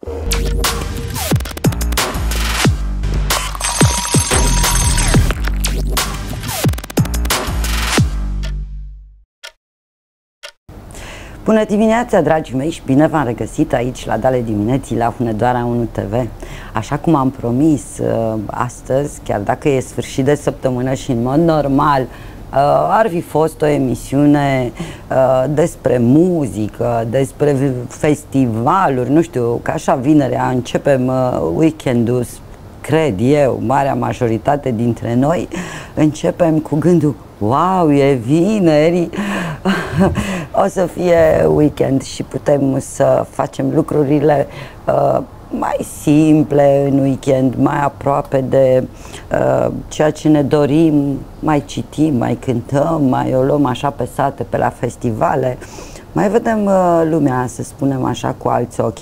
Bună dimineața, dragii mei, și bine v-am regăsit aici la Dale Dimineții la Hunedoara 1 TV. Așa cum am promis astăzi, chiar dacă e sfârșit de săptămână și în mod normal ar fi fost o emisiune despre muzică, despre festivaluri, nu știu, că așa vinerea începem weekendul, cred eu, marea majoritate dintre noi, începem cu gândul, wow, e vineri, o să fie weekend și putem să facem lucrurile mai simple în weekend, mai aproape de ceea ce ne dorim, mai citim, mai cântăm, mai o luăm așa pe sate, pe la festivale, mai vedem lumea, să spunem așa, cu alți ochi.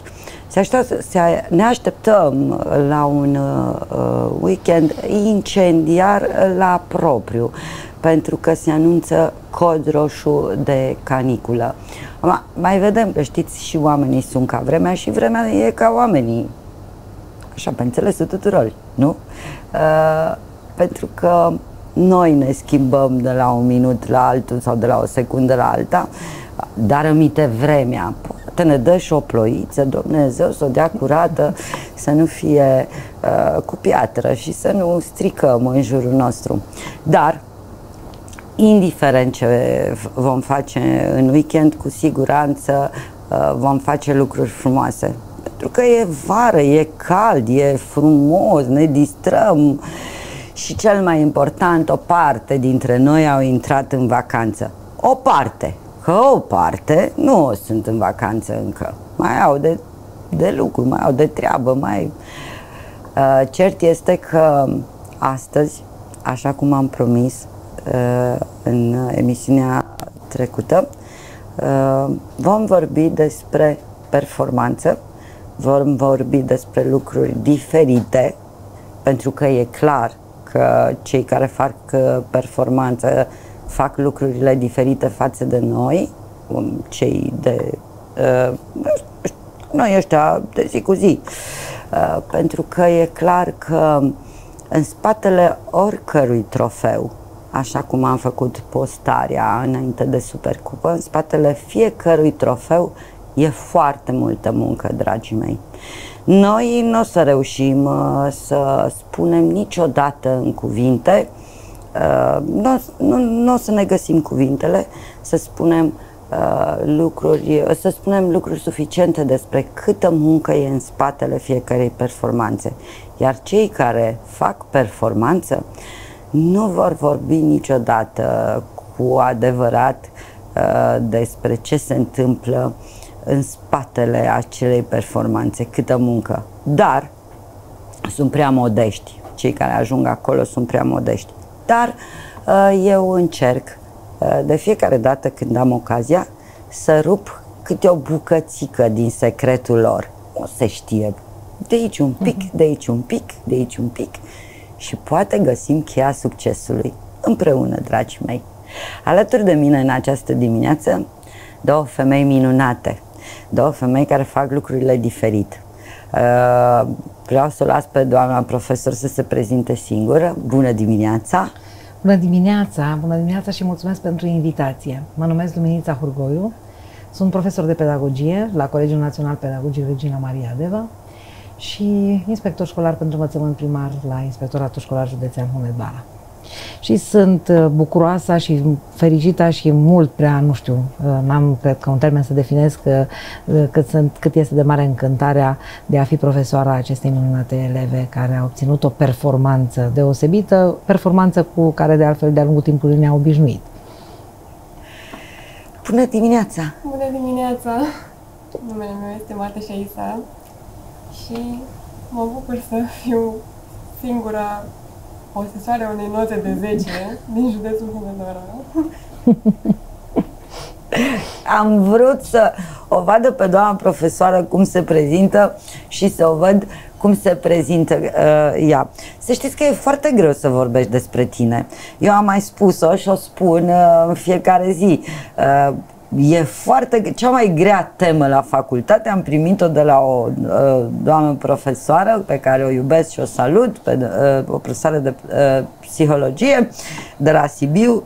Ne așteptăm la un weekend incendiar la propriu, pentru că se anunță cod roșu de caniculă. Mai vedem că, știți, și oamenii sunt ca vremea și vremea e ca oamenii. Așa, pe înțelesul tuturor, nu? Pentru că noi ne schimbăm de la un minut la altul sau de la o secundă la alta, dar rămite vremea. Poate ne dă și o ploiță, Dumnezeu să o dea curată, să nu fie cu piatră și să nu stricăm în jurul nostru. Dar indiferent ce vom face în weekend, cu siguranță vom face lucruri frumoase. Pentru că e vară, e cald, e frumos, ne distrăm și cel mai important, o parte dintre noi au intrat în vacanță. O parte, că o parte nu sunt în vacanță încă. Mai au de lucru, mai au de treabă, cert este că astăzi, așa cum am promis, în emisiunea trecută, vom vorbi despre performanță, vom vorbi despre lucruri diferite, pentru că e clar că cei care fac performanță fac lucrurile diferite față de noi, cei de noi ăștia de zi cu zi, pentru că e clar că în spatele oricărui trofeu, așa cum am făcut postarea înainte de Supercupă, în spatele fiecărui trofeu e foarte multă muncă, dragii mei. Noi nu o să reușim să spunem niciodată în cuvinte, nu o să ne găsim cuvintele să spunem lucruri suficiente despre câtă muncă e în spatele fiecărei performanțe. Iar cei care fac performanță nu vor vorbi niciodată cu adevărat despre ce se întâmplă în spatele acelei performanțe, câtă muncă. Dar sunt prea modești. Cei care ajung acolo sunt prea modești. Dar eu încerc de fiecare dată când am ocazia să rup câte o bucățică din secretul lor. Nu se știe. De aici un pic, de aici un pic, de aici un pic. Și poate găsim cheia succesului împreună, dragii mei. Alături de mine în această dimineață, două femei minunate, două femei care fac lucrurile diferit. Vreau să o las pe doamna profesor să se prezinte singură. Bună dimineața! Bună dimineața! Bună dimineața și mulțumesc pentru invitație. Mă numesc Luminița Hurgoiu, sunt profesor de pedagogie la Colegiul Național Pedagogic Regina Maria Deva și inspector școlar pentru învățământ primar la Inspectoratul Școlar Județean Hunedoara. Și sunt bucuroasă și fericită și mult prea, nu știu, n-am, cred că un termen să definesc cât este de mare încântarea de a fi profesoara acestei minunate eleve care a obținut o performanță deosebită, performanță cu care de altfel de-a lungul timpului ne-a obișnuit. Bună dimineața! Bună dimineața! Numele meu este Marta Șaisa și mă bucur să fiu singura posesoarea unei note de 10 din județul Hunedoara. Am vrut să o vadă pe doamna profesoară cum se prezintă și să o văd cum se prezintă ea. Să știți că e foarte greu să vorbești despre tine. Eu am mai spus-o și o spun în fiecare zi. E cea mai grea temă la facultate. Am primit-o de la o doamnă profesoară pe care o iubesc și o salut, o profesoară de psihologie de la Sibiu.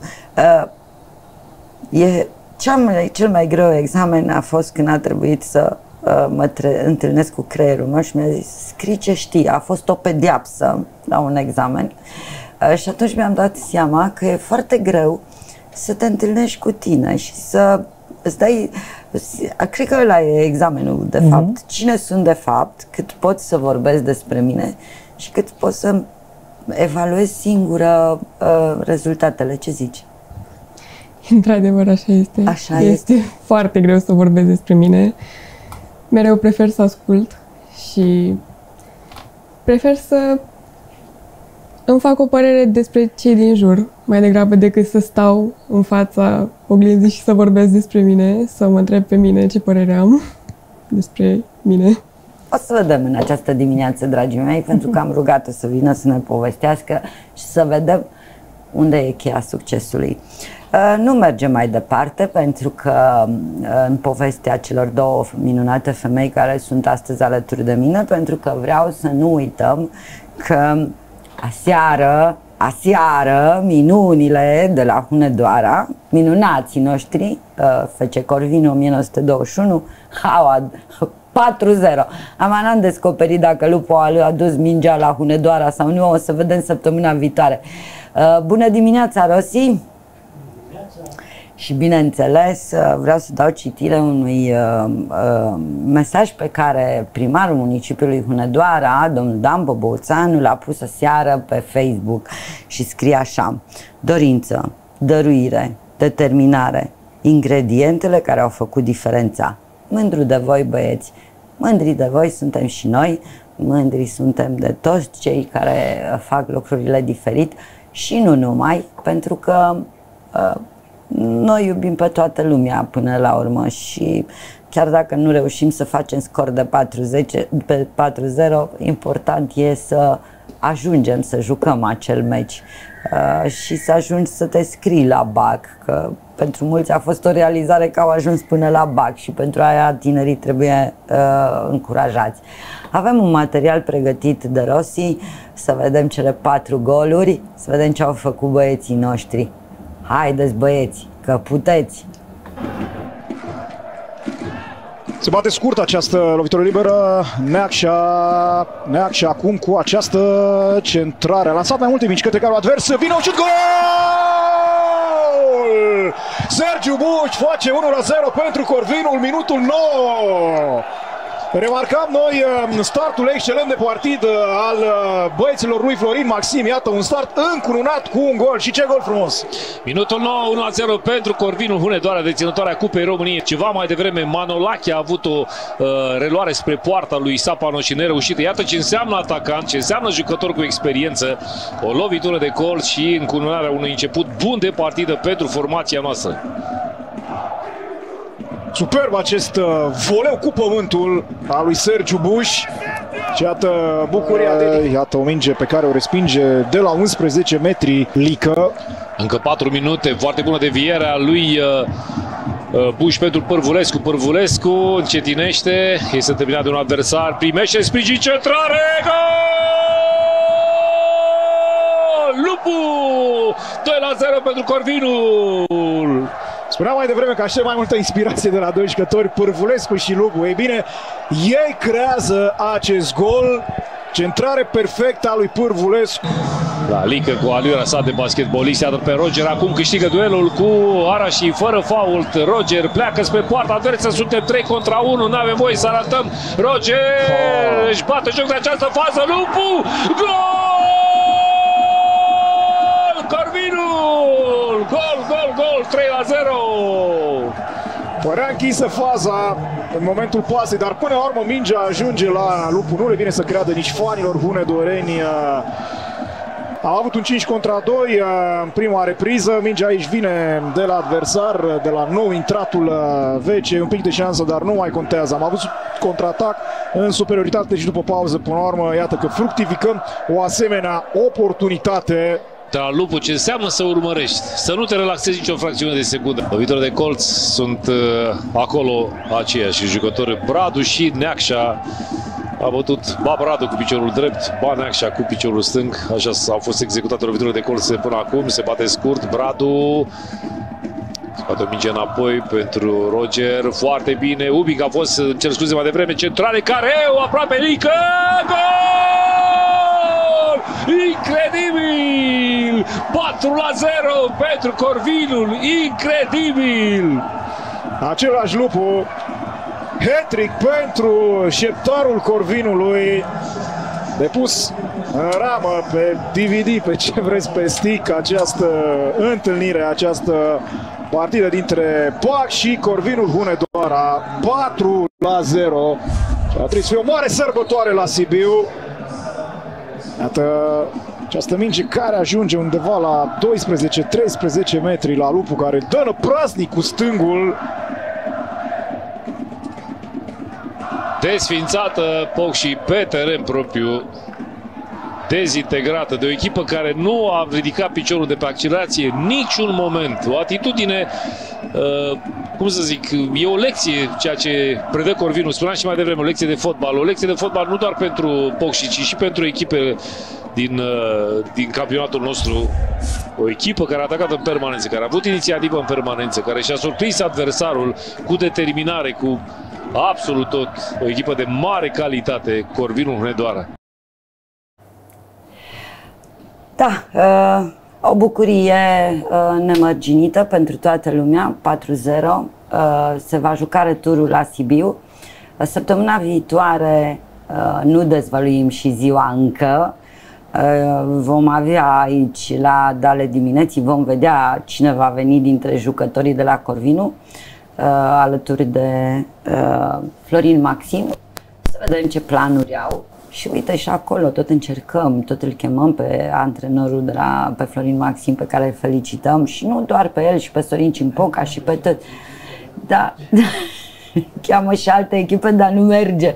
Cel mai greu examen a fost când a trebuit să mă întâlnesc cu creierul meu și mi-a zis: scrii ce știi. A fost o pediapsă la un examen și atunci mi-am dat seama că e foarte greu să te întâlnești cu tine și să îți dai, cred că ăla e examenul de fapt, cine sunt de fapt, cât pot să vorbesc despre mine și cât pot să evaluez singură rezultatele. Ce zici? Într-adevăr, așa este. Așa este foarte greu să vorbesc despre mine. Mereu prefer să ascult și prefer să îmi fac o părere despre cei din jur, mai degrabă decât să stau în fața oglinzii și să vorbesc despre mine, să mă întreb pe mine ce părere am despre mine. O să vedem în această dimineață, dragii mei, pentru că am rugat-o să vină să ne povestească și să vedem unde e cheia succesului. Nu mergem mai departe, pentru că în povestea celor două minunate femei care sunt astăzi alături de mine, pentru că vreau să nu uităm că aseară minunile de la Hunedoara, minunații noștri, FC Corvinu 1921, 4-0. N-am descoperit dacă Lupu a adus mingea la Hunedoara sau nu, o să vedem săptămâna viitoare. Bună dimineața, Rosi! Și bineînțeles vreau să dau citire unui mesaj pe care primarul municipiului Hunedoara, domnul Dan Boboțanu, l-a pus aseară pe Facebook și scrie așa: dorință, dăruire, determinare, ingredientele care au făcut diferența. Mândru de voi, băieți, mândri de voi suntem și noi, mândri suntem de toți cei care fac lucrurile diferit și nu numai, pentru că noi iubim pe toată lumea până la urmă și chiar dacă nu reușim să facem scor de 4-0, important e să ajungem să jucăm acel meci și să ajungi să te scrii la BAC, că pentru mulți a fost o realizare că au ajuns până la BAC și pentru aia tinerii trebuie încurajați. Avem un material pregătit de Rossi, să vedem cele 4 goluri, să vedem ce au făcut băieții noștri. Haideți, băieți, că puteți! Se bate scurt această lovitură liberă. Neacșa acum cu această centrare. A lansat mai multe mici către carul advers. Vine un șut, gol! Sergiu Buș face 1-0 pentru Corvinul, minutul 9. Remarcam noi startul excelent de partid al băieților lui Florin Maxim. Iată un start încununat cu un gol. Și ce gol frumos! Minutul 9, 1-0 pentru Corvinul Hunedoara, deținătoarea Cupei României. Ceva mai devreme Manolache a avut o reluare spre poarta lui Sapano și nereușită. Iată ce înseamnă atacant, ce înseamnă jucător cu experiență. O lovitură de gol și încununarea unui început bun de partidă pentru formația noastră. Superb acest voleu cu pământul al lui Sergiu Buș. Și iată bucuria de... Iată o minge pe care o respinge de la 11 metri Lică. Încă 4 minute, foarte bună deviere a lui Buș pentru Pârvulescu. Pârvulescu încetinește, este terminat de un adversar, primește sprijin, centrare, gol! Lupu! 2-0 pentru Corvinul! Spuneam mai devreme că aștept mai multă inspirație de la doi jucători, Pârvulescu și Lupu. Ei bine, ei creează acest gol. Centrare perfectă a lui Pârvulescu. La Lică cu aliura sa de basketbolist, iată pe Roger, acum câștigă duelul cu Arași fără fault. Roger pleacă spre poarta adversă, suntem 3 contra 1, nu avem voie să arătăm. Roger își bate joc de această fază, Lupu! Gol! Corvinul! Gol! 3-0! Părea închisă faza în momentul pasei, dar până la urmă mingea ajunge la Lupu. Nu le vine să creadă nici fanilor hunedoreni. Au avut un 5 contra 2 în prima repriză. Mingea aici vine de la adversar, de la nou intratul vece. Un pic de șansă, dar nu mai contează. Am avut contraatac în superioritate și după pauză, până la urmă, iată că fructificăm o asemenea oportunitate. De la lupul, ce înseamnă să urmărești, să nu te relaxezi nicio fracțiune de secundă. Lovitori de colț sunt acolo aceiași jucători, Bradu și Neacșa. A bătut ba Bradu cu piciorul drept, ba Neacșa cu piciorul stâng. Așa au fost executate loviturile de colț până acum. Se bate scurt, Bradu scoate o minge înapoi pentru Roger, foarte bine. Ubic a fost, cer scuze mai devreme, centrale, Careu, aproape Lică, gol! Incredibil! 4-0 pentru Corvinul, incredibil! Același lupu, hat-trick pentru șeptarul Corvinului, depus în ramă, pe DVD, pe ce vreți, pe stick, această întâlnire, această partidă dintre PAC și Corvinul Hunedoara, 4-0. Și a trebuit să fie o mare sărbătoare la Sibiu. Iată această minge care ajunge undeva la 12-13 metri la lupul, care dă năprasnic cu stângul. Desfințată POC și pe teren propriu, dezintegrată de o echipă care nu a ridicat piciorul de pe accelerație niciun moment. O atitudine, cum să zic, e o lecție ceea ce predă Corvinul. Spuneam și mai devreme, o lecție de fotbal. O lecție de fotbal nu doar pentru POC, ci și pentru echipe din campionatul nostru. O echipă care a atacat în permanență, care a avut inițiativă în permanență, care și-a surprins adversarul cu determinare, cu absolut tot. O echipă de mare calitate, Corvinul Hunedoara. Da, o bucurie nemărginită pentru toată lumea, 4-0. Se va juca returul la Sibiu. Săptămâna viitoare nu dezvăluim și ziua încă. Vom avea aici la Dale dimineții, vom vedea cine va veni dintre jucătorii de la Corvinu alături de Florin Maxim, să vedem ce planuri au. Și uite, și acolo tot încercăm, tot îl chemăm pe antrenorul pe Florin Maxim, pe care îl felicităm, și nu doar pe el, și pe Sorin Cimpoca și pe tot. Da, cheamă și alte echipe, dar nu merge.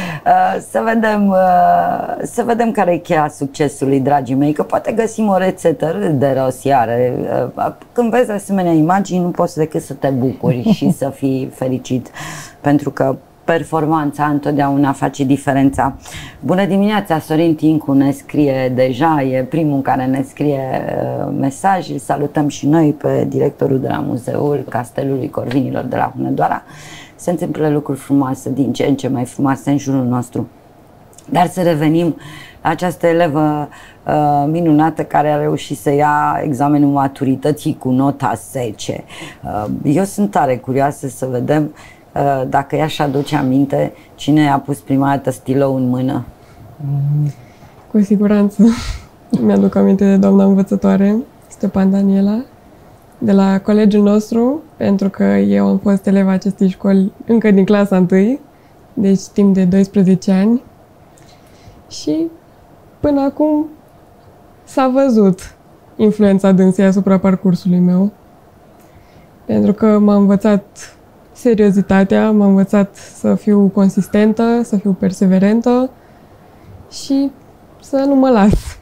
Să vedem care e cheia succesului, dragii mei, că poate găsim o rețetă de rost iară. Când vezi asemenea imagini, nu poți decât să te bucuri și să fii fericit, pentru că performanța întotdeauna face diferența. Bună dimineața, Sorin Tincu ne scrie deja, e primul care ne scrie mesaj. Îl salutăm și noi pe directorul de la Muzeul Castelului Corvinilor de la Hunedoara. Se întâmplă lucruri frumoase, din ce în ce mai frumoase în jurul nostru. Dar să revenim la această elevă minunată care a reușit să ia examenul maturității cu nota 10. Eu sunt tare curioasă să vedem dacă ea și aduce aminte cine a pus prima dată stilou în mână. Cu siguranță mi-aduc aminte de doamna învățătoare, Stepan Daniela, de la colegiul nostru, pentru că eu am fost eleva acestei școli încă din clasa 1, deci timp de 12 ani. Și până acum s-a văzut influența dânsei asupra parcursului meu, pentru că m-a învățat seriozitatea, m-a învățat să fiu consistentă, să fiu perseverentă și să nu mă las.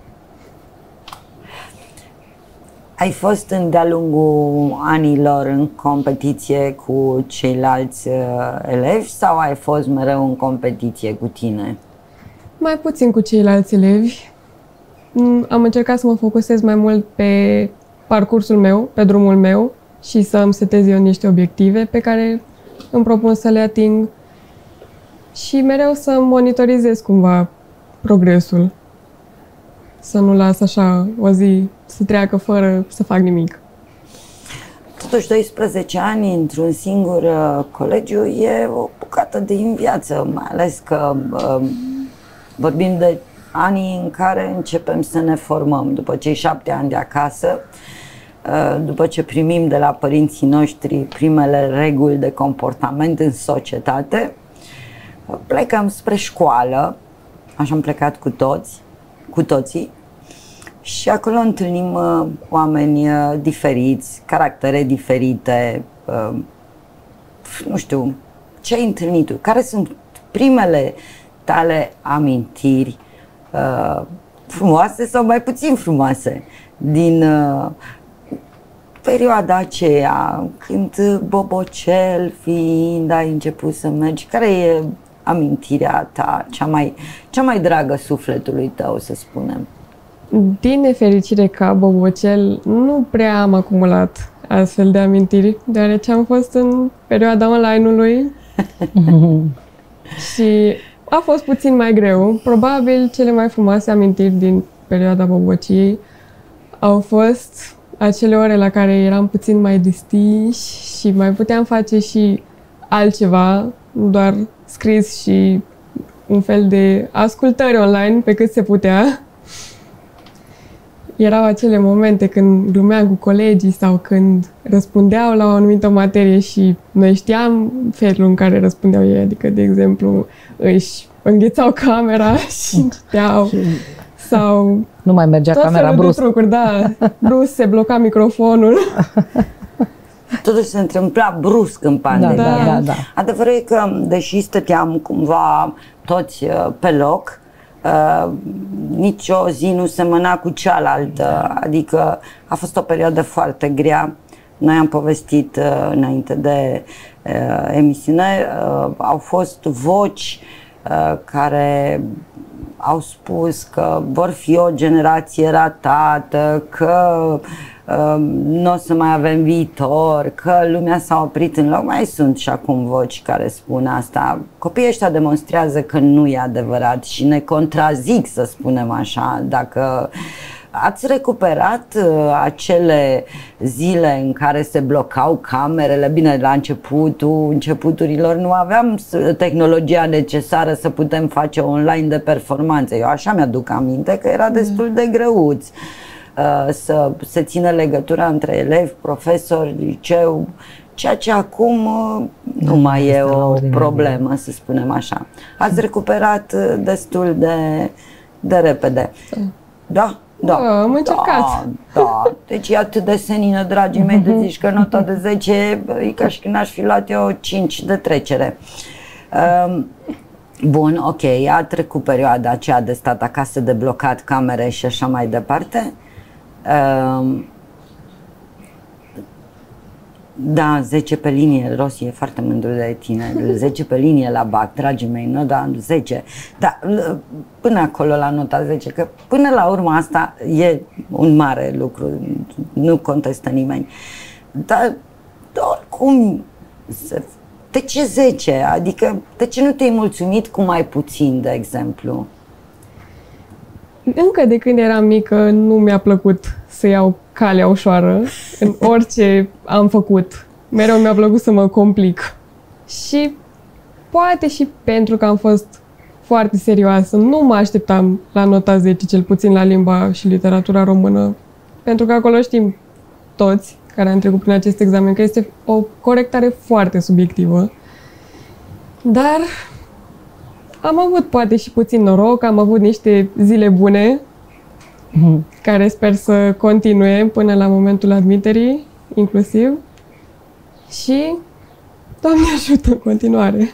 Ai fost de-a lungul anilor în competiție cu ceilalți elevi sau ai fost mereu în competiție cu tine? Mai puțin cu ceilalți elevi. Am încercat să mă focusez mai mult pe parcursul meu, pe drumul meu, și să îmi setez eu niște obiective pe care îmi propun să le ating și mereu să monitorizez cumva progresul. Să nu las așa o zi să treacă fără să fac nimic. Totuși, 12 ani într-un singur colegiu e o bucată din viață, mai ales că vorbim de anii în care începem să ne formăm. După cei 7 ani de acasă, după ce primim de la părinții noștri primele reguli de comportament în societate, plecăm spre școală, așa am plecat cu toții, și acolo întâlnim oameni diferiți, caractere diferite, nu știu, ce ai întâlnit tu? Care sunt primele tale amintiri frumoase sau mai puțin frumoase din perioada aceea, când bobocel fiind, ai început să mergi? Care e amintirea ta, cea mai dragă sufletului tău, să spunem? Din nefericire, ca bobocel, nu prea am acumulat astfel de amintiri, deoarece am fost în perioada online-ului și a fost puțin mai greu. Probabil cele mai frumoase amintiri din perioada bobociei au fost acele ore la care eram puțin mai distinși și mai puteam face și altceva, nu doar scris și un fel de ascultări online pe cât se putea. Erau acele momente când glumeam cu colegii sau când răspundeau la o anumită materie și noi știam felul în care răspundeau ei, adică, de exemplu, își înghețau camera și citeau sau... Nu mai mergea camera brusc. Trucuri, da, brusc se bloca microfonul. Totul se întâmpla brusc în pandemie. Da. Adevărul e că, deși stăteam cumva toți pe loc, nici o zi nu semăna cu cealaltă, adică a fost o perioadă foarte grea. Noi am povestit înainte de emisiune, au fost voci care au spus că vor fi o generație ratată, că nu o să mai avem viitor, că lumea s-a oprit în loc. Mai sunt și acum voci care spun asta. Copiii ăștia demonstrează că nu e adevărat și ne contrazic, să spunem așa. Dacă ați recuperat acele zile în care se blocau camerele, bine, la începuturilor nu aveam tehnologia necesară să putem face online de performanțe. Eu așa mi-aduc aminte că era destul de greuț să se țină legătura între elevi, profesori, liceu, ceea ce acum nu mai e o problemă, să spunem așa. Ați recuperat destul de repede. Da? Da, am încercat. Da. Deci e atât de senină, dragii mei, de zici că nota de 10 e ca și când aș fi luat eu 5 de trecere. Bun, ok, a trecut perioada aceea de stat acasă, de blocat camere și așa mai departe. Da, 10 pe linie, Rossi e foarte mândru de tine, 10 pe linie la BAC, dragii mei, nu, da, 10. Dar până acolo la nota 10, că până la urmă asta e un mare lucru, nu contestă nimeni. Dar oricum, de ce 10? Adică de ce nu te-ai mulțumit cu mai puțin, de exemplu? Încă de când eram mică nu mi-a plăcut să iau calea ușoară în orice am făcut. Mereu mi-a plăcut să mă complic. Și poate și pentru că am fost foarte serioasă, nu mă așteptam la nota 10, cel puțin la limba și literatura română. Pentru că acolo știm toți care am trecut prin acest examen că este o corectare foarte subiectivă. Dar am avut poate și puțin noroc, am avut niște zile bune care sper să continue până la momentul admiterii, inclusiv. Și Doamne ajută în continuare.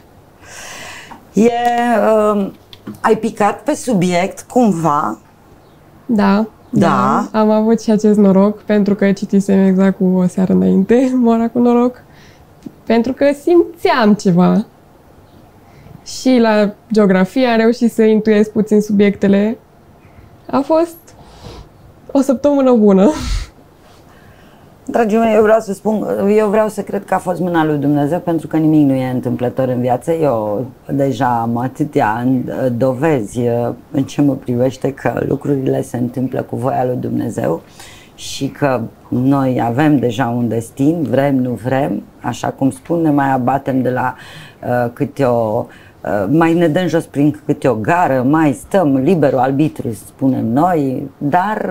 Ai picat pe subiect cumva? Da. Am avut și acest noroc pentru că citisem exact cu o seară înainte, Moara cu noroc, pentru că simțeam ceva. Și la geografie am reușit să intuiesc puțin subiectele. A fost o săptămână bună. Dragii mei, eu vreau să cred că a fost mâna lui Dumnezeu, pentru că nimic nu e întâmplător în viață. Eu deja am atâtea dovezi în ce mă privește că lucrurile se întâmplă cu voia lui Dumnezeu și că noi avem deja un destin, vrem, nu vrem, așa cum spun, ne mai abatem de la mai ne dăm jos prin câte o gară, mai stăm liberul arbitru, spunem noi, dar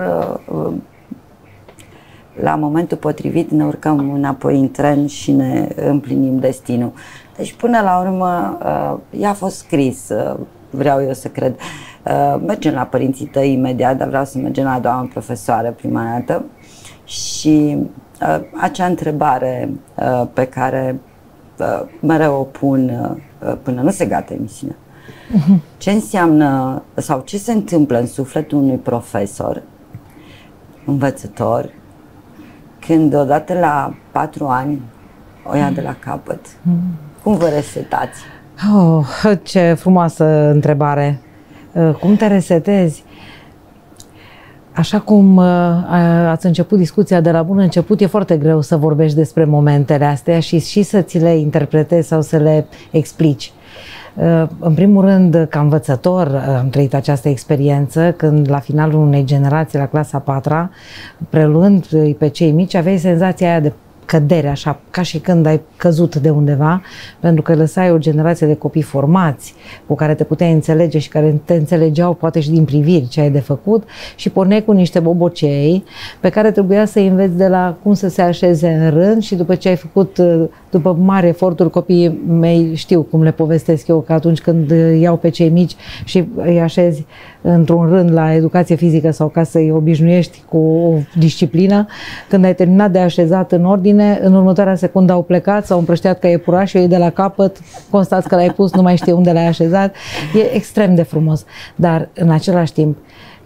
la momentul potrivit ne urcăm înapoi în tren și ne împlinim destinul. Deci până la urmă ea a fost scris, vreau eu să cred. Mergem la părinții tăi imediat, dar vreau să mergem la doamna profesoară prima dată și acea întrebare pe care mereu o pun până nu se gata emisiunea. Ce înseamnă sau ce se întâmplă în sufletul unui profesor învățător când odată la 4 ani o ia de la capăt? Cum vă resetați? Oh, ce frumoasă întrebare! Cum te resetezi? Așa cum ați început discuția de la bun început, e foarte greu să vorbești despre momentele astea și să ți le interpretezi sau să le explici. În primul rând, ca învățător, am trăit această experiență când la finalul unei generații, la clasa 4-a, preluând pe cei mici, aveai senzația aia de cădere, așa, ca și când ai căzut de undeva, pentru că lăsai o generație de copii formați, cu care te puteai înțelege și care te înțelegeau poate și din priviri ce ai de făcut și porneai cu niște bobocei pe care trebuia să înveți de la cum să se așeze în rând și după ce ai făcut, după mari eforturi, copiii mei știu cum le povestesc eu, că atunci când iau pe cei mici și îi așezi într-un rând la educație fizică sau ca să-i obișnuiești cu o disciplină, când ai terminat de așezat în ordine, în următoarea secundă au plecat, s-au împrăștiat ca iepurașii, ei de la capăt, constați că l-ai pus, nu mai știi unde l-ai așezat. E extrem de frumos, dar în același timp,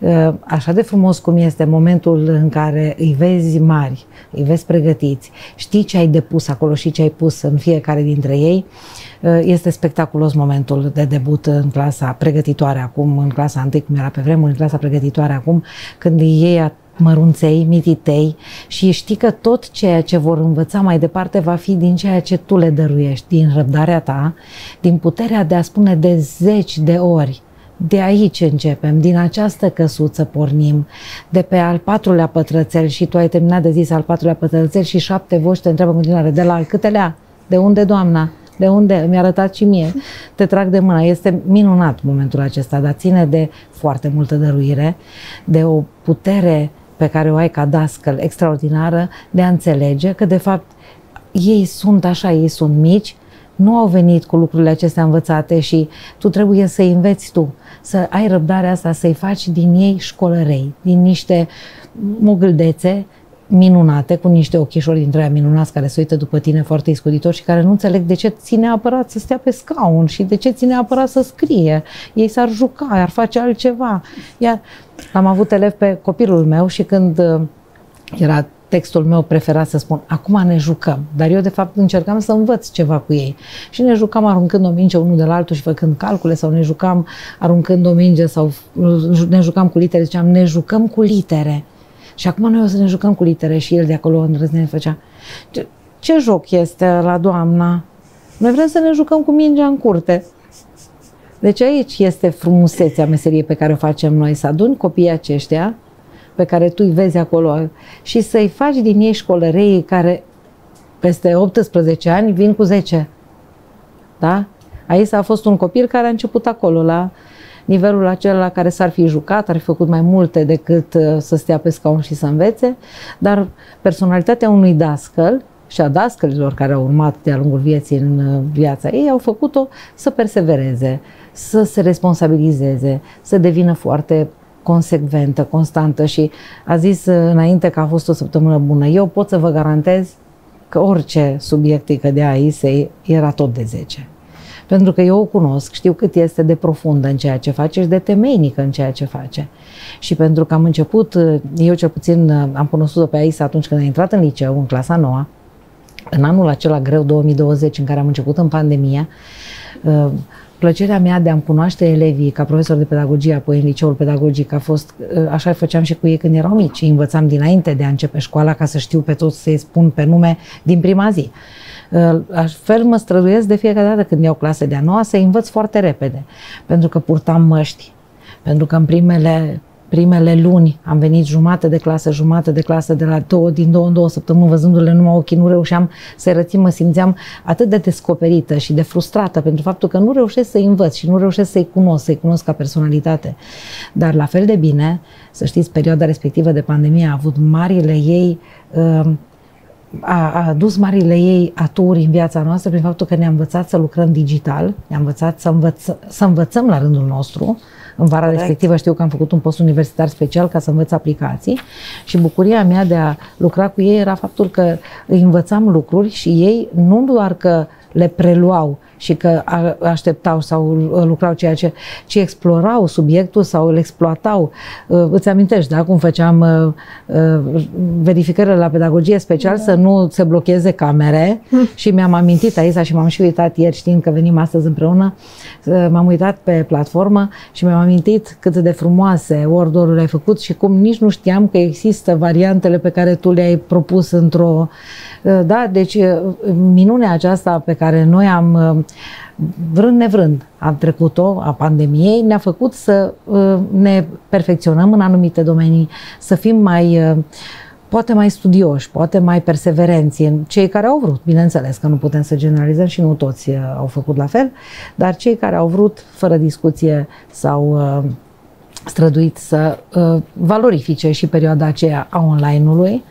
așa de frumos cum este momentul în care îi vezi mari, îi vezi pregătiți, știi ce ai depus acolo și ce ai pus în fiecare dintre ei, este spectaculos momentul de debut în clasa pregătitoare acum, în clasa 1, cum era pe vremuri, în clasa pregătitoare acum, când ei mărunței, mititei și știi că tot ceea ce vor învăța mai departe va fi din ceea ce tu le dăruiești, din răbdarea ta, din puterea de a spune de 10 de ori. De aici începem, din această căsuță pornim, de pe al 4-lea pătrățel și tu ai terminat de zis al 4-lea pătrățel și 7 voci te întreabă în continuare, de la al câtelea? De unde, doamna? De unde? Mi-a arătat și mie. Te trag de mână. Este minunat momentul acesta, dar ține de foarte multă dăruire, de o putere pe care o ai ca dascăl extraordinară de a înțelege că de fapt ei sunt așa, ei sunt mici, nu au venit cu lucrurile acestea învățate și tu trebuie să-i înveți tu, să ai răbdarea asta, să-i faci din ei școlărei, din niște mogâldețe minunate, cu niște ochișori dintre aia minunați care se uită după tine foarte iscuditor și care nu înțeleg de ce ține neapărat să stea pe scaun și de ce ține neapărat să scrie. Ei s-ar juca, ar face altceva. Iar am avut elev pe copilul meu și când era textul meu preferat să spun, acum ne jucăm, dar eu de fapt încercam să învăț ceva cu ei. Și ne jucam aruncând o minge unul de la altul și făcând calcule sau ne jucam aruncând o minge sau ne jucam cu litere, ziceam, ne jucăm cu litere. Și acum noi o să ne jucăm cu litere și el de acolo îndrăznea făcea, ce joc este la doamna? Noi vrem să ne jucăm cu mingea în curte. Deci aici este frumusețea meseriei pe care o facem noi, să aduni copiii aceștia pe care tu îi vezi acolo și să-i faci din ei școlărei care peste 18 ani vin cu 10. Da? Aici a fost un copil care a început acolo, la nivelul acela la care s-ar fi jucat, ar fi făcut mai multe decât să stea pe scaun și să învețe, dar personalitatea unui dascăl și a dascălilor care au urmat de-a lungul vieții în viața ei au făcut-o să persevereze, să se responsabilizeze, să devină foarte consecventă, constantă și a zis înainte că a fost o săptămână bună. Eu pot să vă garantez că orice subiect îi cădea Isei era tot de 10. Pentru că eu o cunosc, știu cât este de profundă în ceea ce face și de temeinică în ceea ce face. Și pentru că am început, eu cel puțin am cunoscut-o pe Aisa atunci când a intrat în liceu, în clasa 9, în anul acela greu, 2020, în care am început în pandemia, plăcerea mea de a-mi cunoaște elevii ca profesor de pedagogie, apoi în liceul pedagogic, a fost, așa făceam și cu ei când erau mici. Îi învățam dinainte de a începe școala ca să știu pe toți să-i spun pe nume din prima zi. Astfel mă străduiesc de fiecare dată când iau clase de-a noua să-i învăț foarte repede, pentru că purtam măști, pentru că în primele luni am venit jumătate de clasă de la din 2 în 2 săptămâni, văzându-le numai ochii, nu reușeam să-i rățin, mă simțeam atât de descoperită și de frustrată pentru faptul că nu reușesc să-i învăț și nu reușesc să-i cunosc ca personalitate. Dar la fel de bine, să știți, perioada respectivă de pandemie a avut marile ei a adus marile ei aturi în viața noastră prin faptul că ne-a învățat să lucrăm digital, ne-a învățat să învățăm la rândul nostru. În vara respectivă știu că am făcut un post universitar special ca să învăț aplicații și bucuria mea de a lucra cu ei era faptul că îi învățam lucruri și ei nu doar că le preluau, și că așteptau sau lucrau ceea ce explorau subiectul sau îl exploatau. Îți amintești, da? Cum făceam verificările la pedagogie special, să nu se blocheze camere și mi-am amintit aici și m-am și uitat ieri, știind că venim astăzi împreună, m-am uitat pe platformă și mi-am amintit cât de frumoase Word-uri ai făcut și cum nici nu știam că există variantele pe care tu le-ai propus într-o... Da, deci minunea aceasta pe care noi am, vrând nevrând, am trecut-o, a pandemiei, ne-a făcut să ne perfecționăm în anumite domenii, să fim mai... poate mai studioși, poate mai perseverenți în cei care au vrut. Bineînțeles că nu putem să generalizăm și nu toți au făcut la fel, dar cei care au vrut, fără discuție, s-au străduit să valorifice și perioada aceea a online-ului,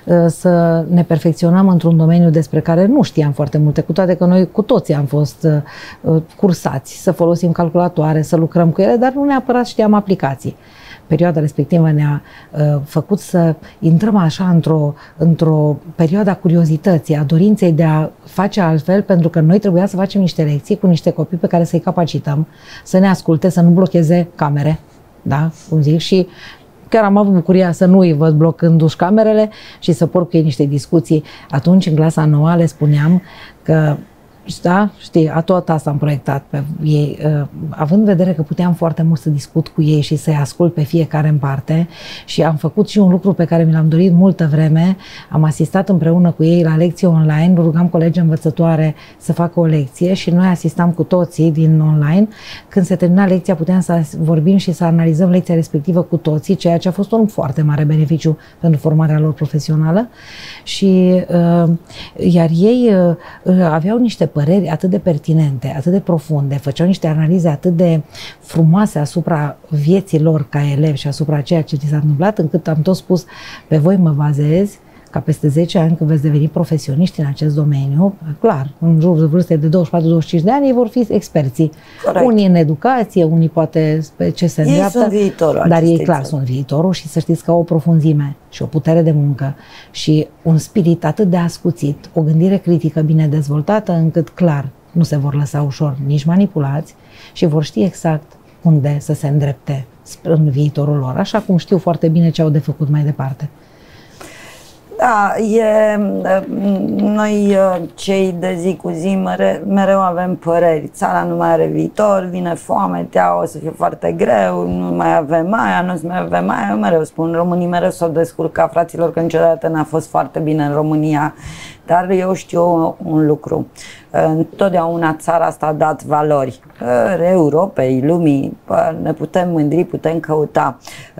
să ne perfecționăm într-un domeniu despre care nu știam foarte multe, cu toate că noi cu toții am fost cursați să folosim calculatoare, să lucrăm cu ele, dar nu neapărat știam aplicații. Perioada respectivă ne-a făcut să intrăm așa într-o perioadă a curiozității, a dorinței de a face altfel, pentru că noi trebuia să facem niște lecții cu niște copii pe care să-i capacităm, să ne asculte, să nu blocheze camere, da, cum zic, și chiar am avut bucuria să nu îi văd blocându-și camerele și să port cu ei niște discuții. Atunci, în clasa 9, le spuneam că, da, știi, tot asta am proiectat pe ei, având în vedere că puteam foarte mult să discut cu ei și să-i ascult pe fiecare în parte, și am făcut și un lucru pe care mi l-am dorit multă vreme, am asistat împreună cu ei la lecții online, rugam colegi învățătoare să facă o lecție și noi asistam cu toții din online. Când se termina lecția puteam să vorbim și să analizăm lecția respectivă cu toții, ceea ce a fost un foarte mare beneficiu pentru formarea lor profesională. Și iar ei aveau niște păreri atât de pertinente, atât de profunde, făceau niște analize atât de frumoase asupra vieții lor ca elevi și asupra ceea ce li s-a întâmplat, încât am tot spus, pe voi mă bazez ca peste 10 ani, când veți deveni profesioniști în acest domeniu, clar, în jurul vârstei de 24-25 de ani, ei vor fi experții. Corect. Unii în educație, unii poate pe ce se îndreaptă. Ei sunt viitorul. Dar ei, clar, sunt viitorul și să știți că au o profunzime și o putere de muncă și un spirit atât de ascuțit, o gândire critică bine dezvoltată, încât, clar, nu se vor lăsa ușor nici manipulați și vor ști exact unde să se îndrepte în viitorul lor, așa cum știu foarte bine ce au de făcut mai departe. Da, noi cei de zi cu zi mereu avem păreri. Țara nu mai are viitor, vine foametea, o să fie foarte greu, nu mai avem aia, nu mai avem aia. Eu mereu spun, românii mereu s-au descurcat, fraților, că niciodată n-a fost foarte bine în România. Dar eu știu un lucru. Întotdeauna țara asta a dat valori Europei, lumii, ne putem mândri, putem căuta.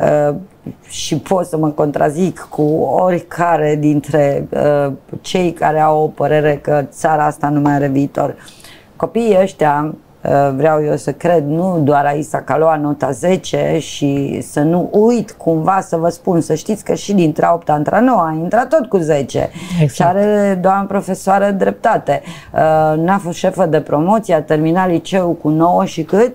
Și pot să mă contrazic cu oricare dintre cei care au o părere că țara asta nu mai are viitor. Copiii ăștia, vreau eu să cred, nu doar aici că a luat nota 10 și să nu uit cumva să vă spun, să știți că și dintre 8 intra 9 a intrat tot cu 10. Exact. Și are doamna profesoară dreptate. N-a fost șefă de promoție, a terminat liceul cu 9 și cât?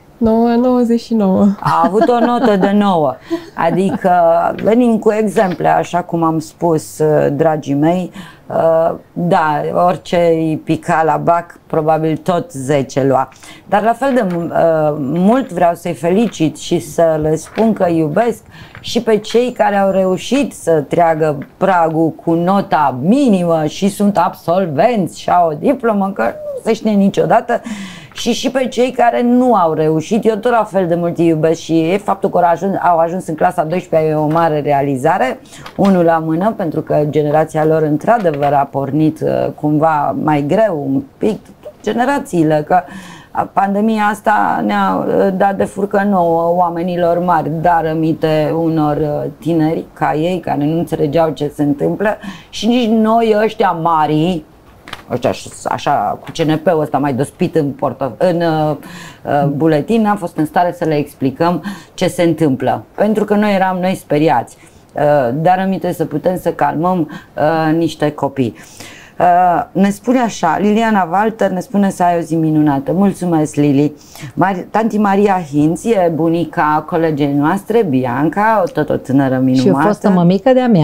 9,99. A avut o notă de 9. Adică venim cu exemple, așa cum am spus, dragii mei. Da, orice îi pica la bac, probabil tot 10 lua. Dar la fel de mult vreau să-i felicit și să le spun că iubesc și pe cei care au reușit să treagă pragul cu nota minimă și sunt absolvenți și au o diplomă, că nu se știe niciodată, și pe cei care nu au reușit. Eu tot la fel de mult îi iubesc și faptul că au ajuns în clasa 12 e o mare realizare, unul la mână, pentru că generația lor într-adevăr a pornit cumva mai greu un pic, generațiile, că pandemia asta ne-a dat de furcă nouă oamenilor mari, dar aminte unor tineri ca ei, care nu înțelegeau ce se întâmplă, și nici noi ăștia mari, ăștia așa cu CNP-ul ăsta mai dospit în buletin, n-am fost în stare să le explicăm ce se întâmplă, pentru că noi eram speriați, dar aminte să putem să calmăm niște copii. Ne spune așa, Liliana Walter ne spune să ai o zi minunată. Mulțumesc, Lili. Tanti Maria Hinz e bunica colegei noastre, Bianca, tot o tânără minunată. Și a fost o mămică de-a mea.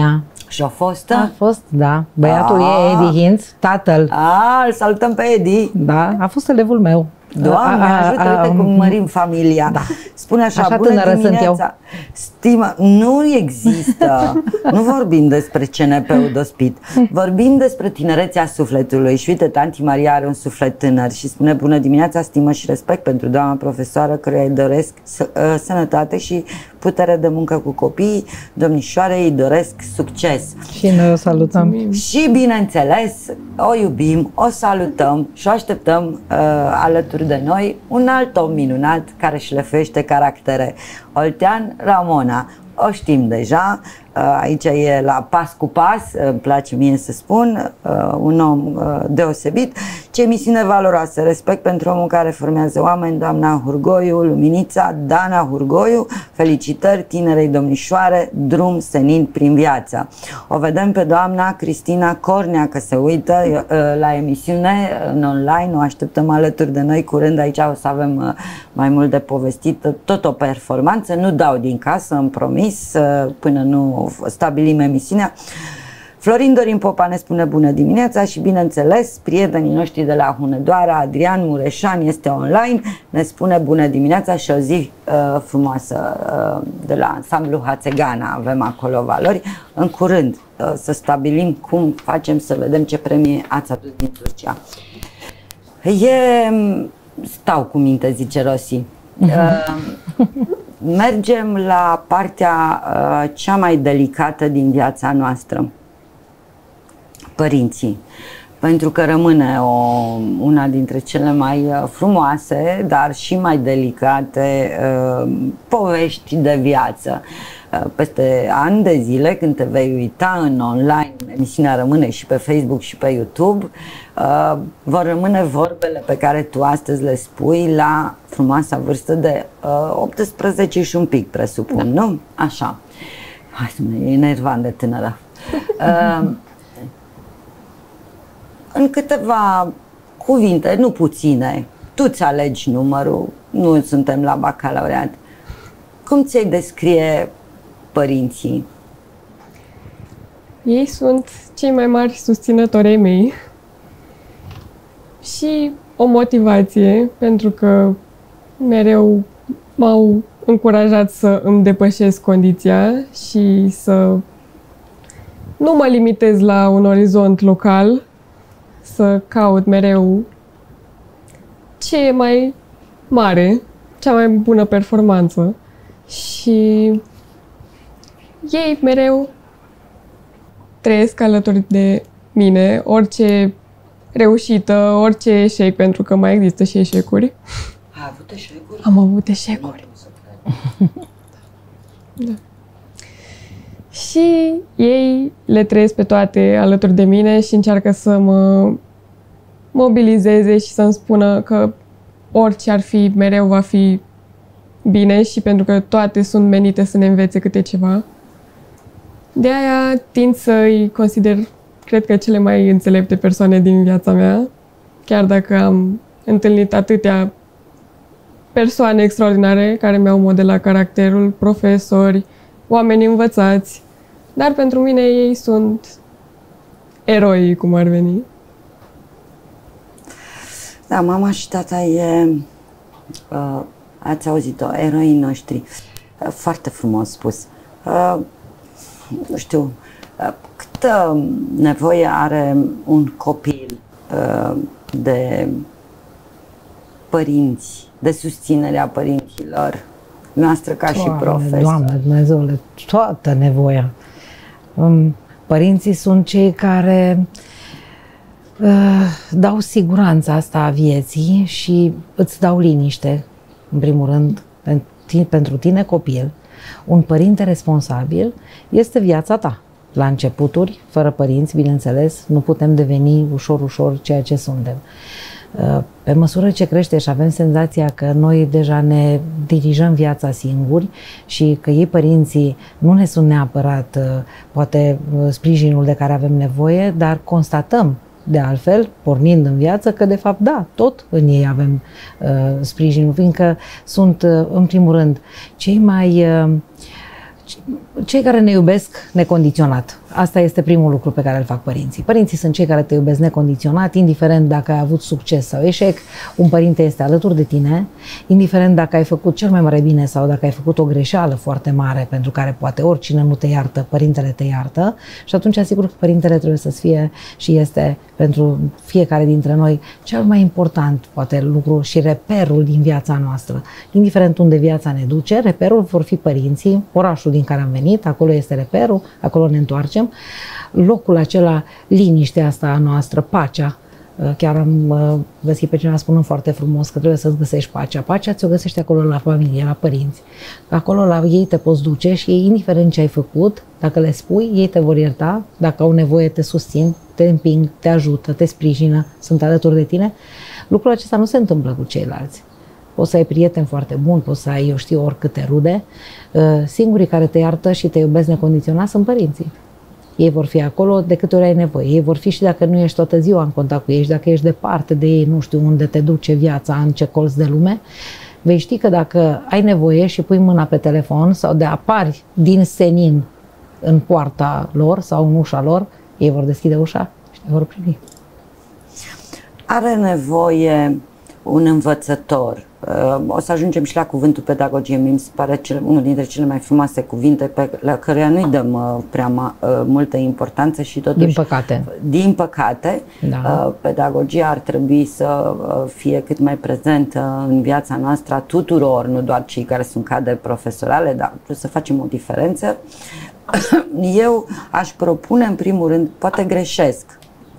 Și a fost? A fost, da. Băiatul e Eddie Hintz, tatăl. Îl salutăm pe Eddie. Da, a fost elevul meu. Doamne, ajută, uite cum mărim familia. Da. Spune așa, Așa bună tânără dimineața. sunt eu. Stimă, nu există. Nu vorbim despre CNP-ul Dospit. Vorbim despre tinerețea sufletului. Și uite, tanti Maria are un suflet tânăr și spune bună dimineața, stimă și respect pentru doamna profesoară, căreia îi doresc sănătate și putere de muncă cu copiii. Domnișoarei îi doresc succes. Și noi o salutăm. Și bineînțeles, o iubim, o salutăm și o așteptăm alături de noi un alt om minunat care își lefește caractere. Oltean Ramona, o știm deja, aici e la pas cu pas, îmi place mie să spun, un om deosebit. Ce emisiune valoroasă, respect pentru omul care formează oameni, doamna Hurgoiu, Luminița, Dana Hurgoiu, felicitări tinerei domnișoare, drum senin prin viață. O vedem pe doamna Cristina Cornea că se uită la emisiune în online, o așteptăm alături de noi curând, aici o să avem mai mult de povestit, tot o performanță, nu dau din casă, îmi promis, până nu stabilim emisiunea. Florin Dorin Popa ne spune bună dimineața și bineînțeles prietenii noștri de la Hunedoara, Adrian Mureșan este online, ne spune bună dimineața și o zi frumoasă de la ansamblu Hațegana, avem acolo valori. În curând să stabilim cum facem să vedem ce premie ați adus din Turcia. Stau cu minte, zice Rossi. Mergem la partea cea mai delicată din viața noastră. Părinții. Pentru că rămâne una dintre cele mai frumoase, dar și mai delicate povești de viață. Peste ani de zile, când te vei uita în online, emisiunea rămâne și pe Facebook și pe YouTube, vor rămâne vorbele pe care tu astăzi le spui la frumoasa vârstă de 18 și un pic, presupun, nu? Așa. Hai să e enervant de tânără. În câteva cuvinte, nu puține, tu ți alegi numărul, nu suntem la bacalaureat. Cum ți-ai descrie părinții? Ei sunt cei mai mari susținători ai mei și o motivație, pentru că mereu m-au încurajat să îmi depășesc condiția și să nu mă limitez la un orizont local, să caut mereu ce e mai mare, cea mai bună performanță. Și ei mereu trăiesc alături de mine, orice reușită, orice eșec, pentru că mai există și eșecuri. Ai avut eșecuri? Am avut eșecuri. Da. Și ei le trăiesc pe toate alături de mine și încearcă să mă mobilizeze și să-mi spună că orice ar fi, mereu va fi bine și pentru că toate sunt menite să ne învețe câte ceva. De aia tind să-i consider, cred că, cele mai înțelepte persoane din viața mea, chiar dacă am întâlnit atâtea persoane extraordinare care mi-au modelat caracterul, profesori, oameni învățați, dar pentru mine ei sunt eroi, cum ar veni. Da, mama și tata ați auzit-o, eroii noștri. Foarte frumos spus. Nu știu, câtă nevoie are un copil de părinți, de susținerea părinților noastră ca și profesor? Doamne Dumnezeule, toată nevoia. Părinții sunt cei care dau siguranța asta a vieții și îți dau liniște, în primul rând, pentru tine copil. Un părinte responsabil este viața ta. La începuturi, fără părinți, bineînțeles, nu putem deveni ușor ceea ce suntem. Pe măsură ce crește și avem senzația că noi deja ne dirijăm viața singuri și că ei, părinții, nu ne sunt neapărat, poate, sprijinul de care avem nevoie, dar constatăm, de altfel, pornind în viață, că de fapt, da, tot în ei avem sprijinul, fiindcă sunt, în primul rând, cei care ne iubesc necondiționat. Asta este primul lucru pe care îl fac părinții. Părinții sunt cei care te iubesc necondiționat, indiferent dacă ai avut succes sau eșec, un părinte este alături de tine, indiferent dacă ai făcut cel mai mare bine sau dacă ai făcut o greșeală foarte mare pentru care poate oricine nu te iartă, părintele te iartă și atunci asigur că părintele trebuie să fie și este pentru fiecare dintre noi cel mai important, poate, lucru și reperul din viața noastră. Indiferent unde viața ne duce, reperul vor fi părinții, orașul din care am venit, acolo este reperul, acolo ne întoarcem. Locul acela, liniștea asta a noastră, pacea. Chiar am găsit pe cineva spunând foarte frumos că trebuie să-ți găsești pacea. Pacea ți-o găsești acolo la familie, la părinți. Acolo la ei te poți duce și ei, indiferent ce ai făcut, dacă le spui, ei te vor ierta, dacă au nevoie te susțin, te împing, te ajută, te sprijină, sunt alături de tine. Lucrul acesta nu se întâmplă cu ceilalți. Poți să ai prieteni foarte buni, poți să ai, eu știu, oricâte rude. Singurii care te iartă și te iubesc necondiționat sunt părinții. Ei vor fi acolo de câte ori ai nevoie. Ei vor fi și dacă nu ești toată ziua în contact cu ei și dacă ești departe de ei, nu știu unde te duce viața, în ce colț de lume, vei ști că dacă ai nevoie și pui mâna pe telefon sau de apari din senin în poarta lor sau în ușa lor, ei vor deschide ușa și te vor primi. Are nevoie un învățător. O să ajungem și la cuvântul pedagogie. Mi se pare unul dintre cele mai frumoase cuvinte la căruia nu-i dăm prea multă importanță și totuși, din păcate, da. Pedagogia ar trebui să fie cât mai prezentă în viața noastră a tuturor, nu doar cei care sunt cadre profesionale, dar trebuie să facem o diferență. Eu aș propune, în primul rând, poate greșesc,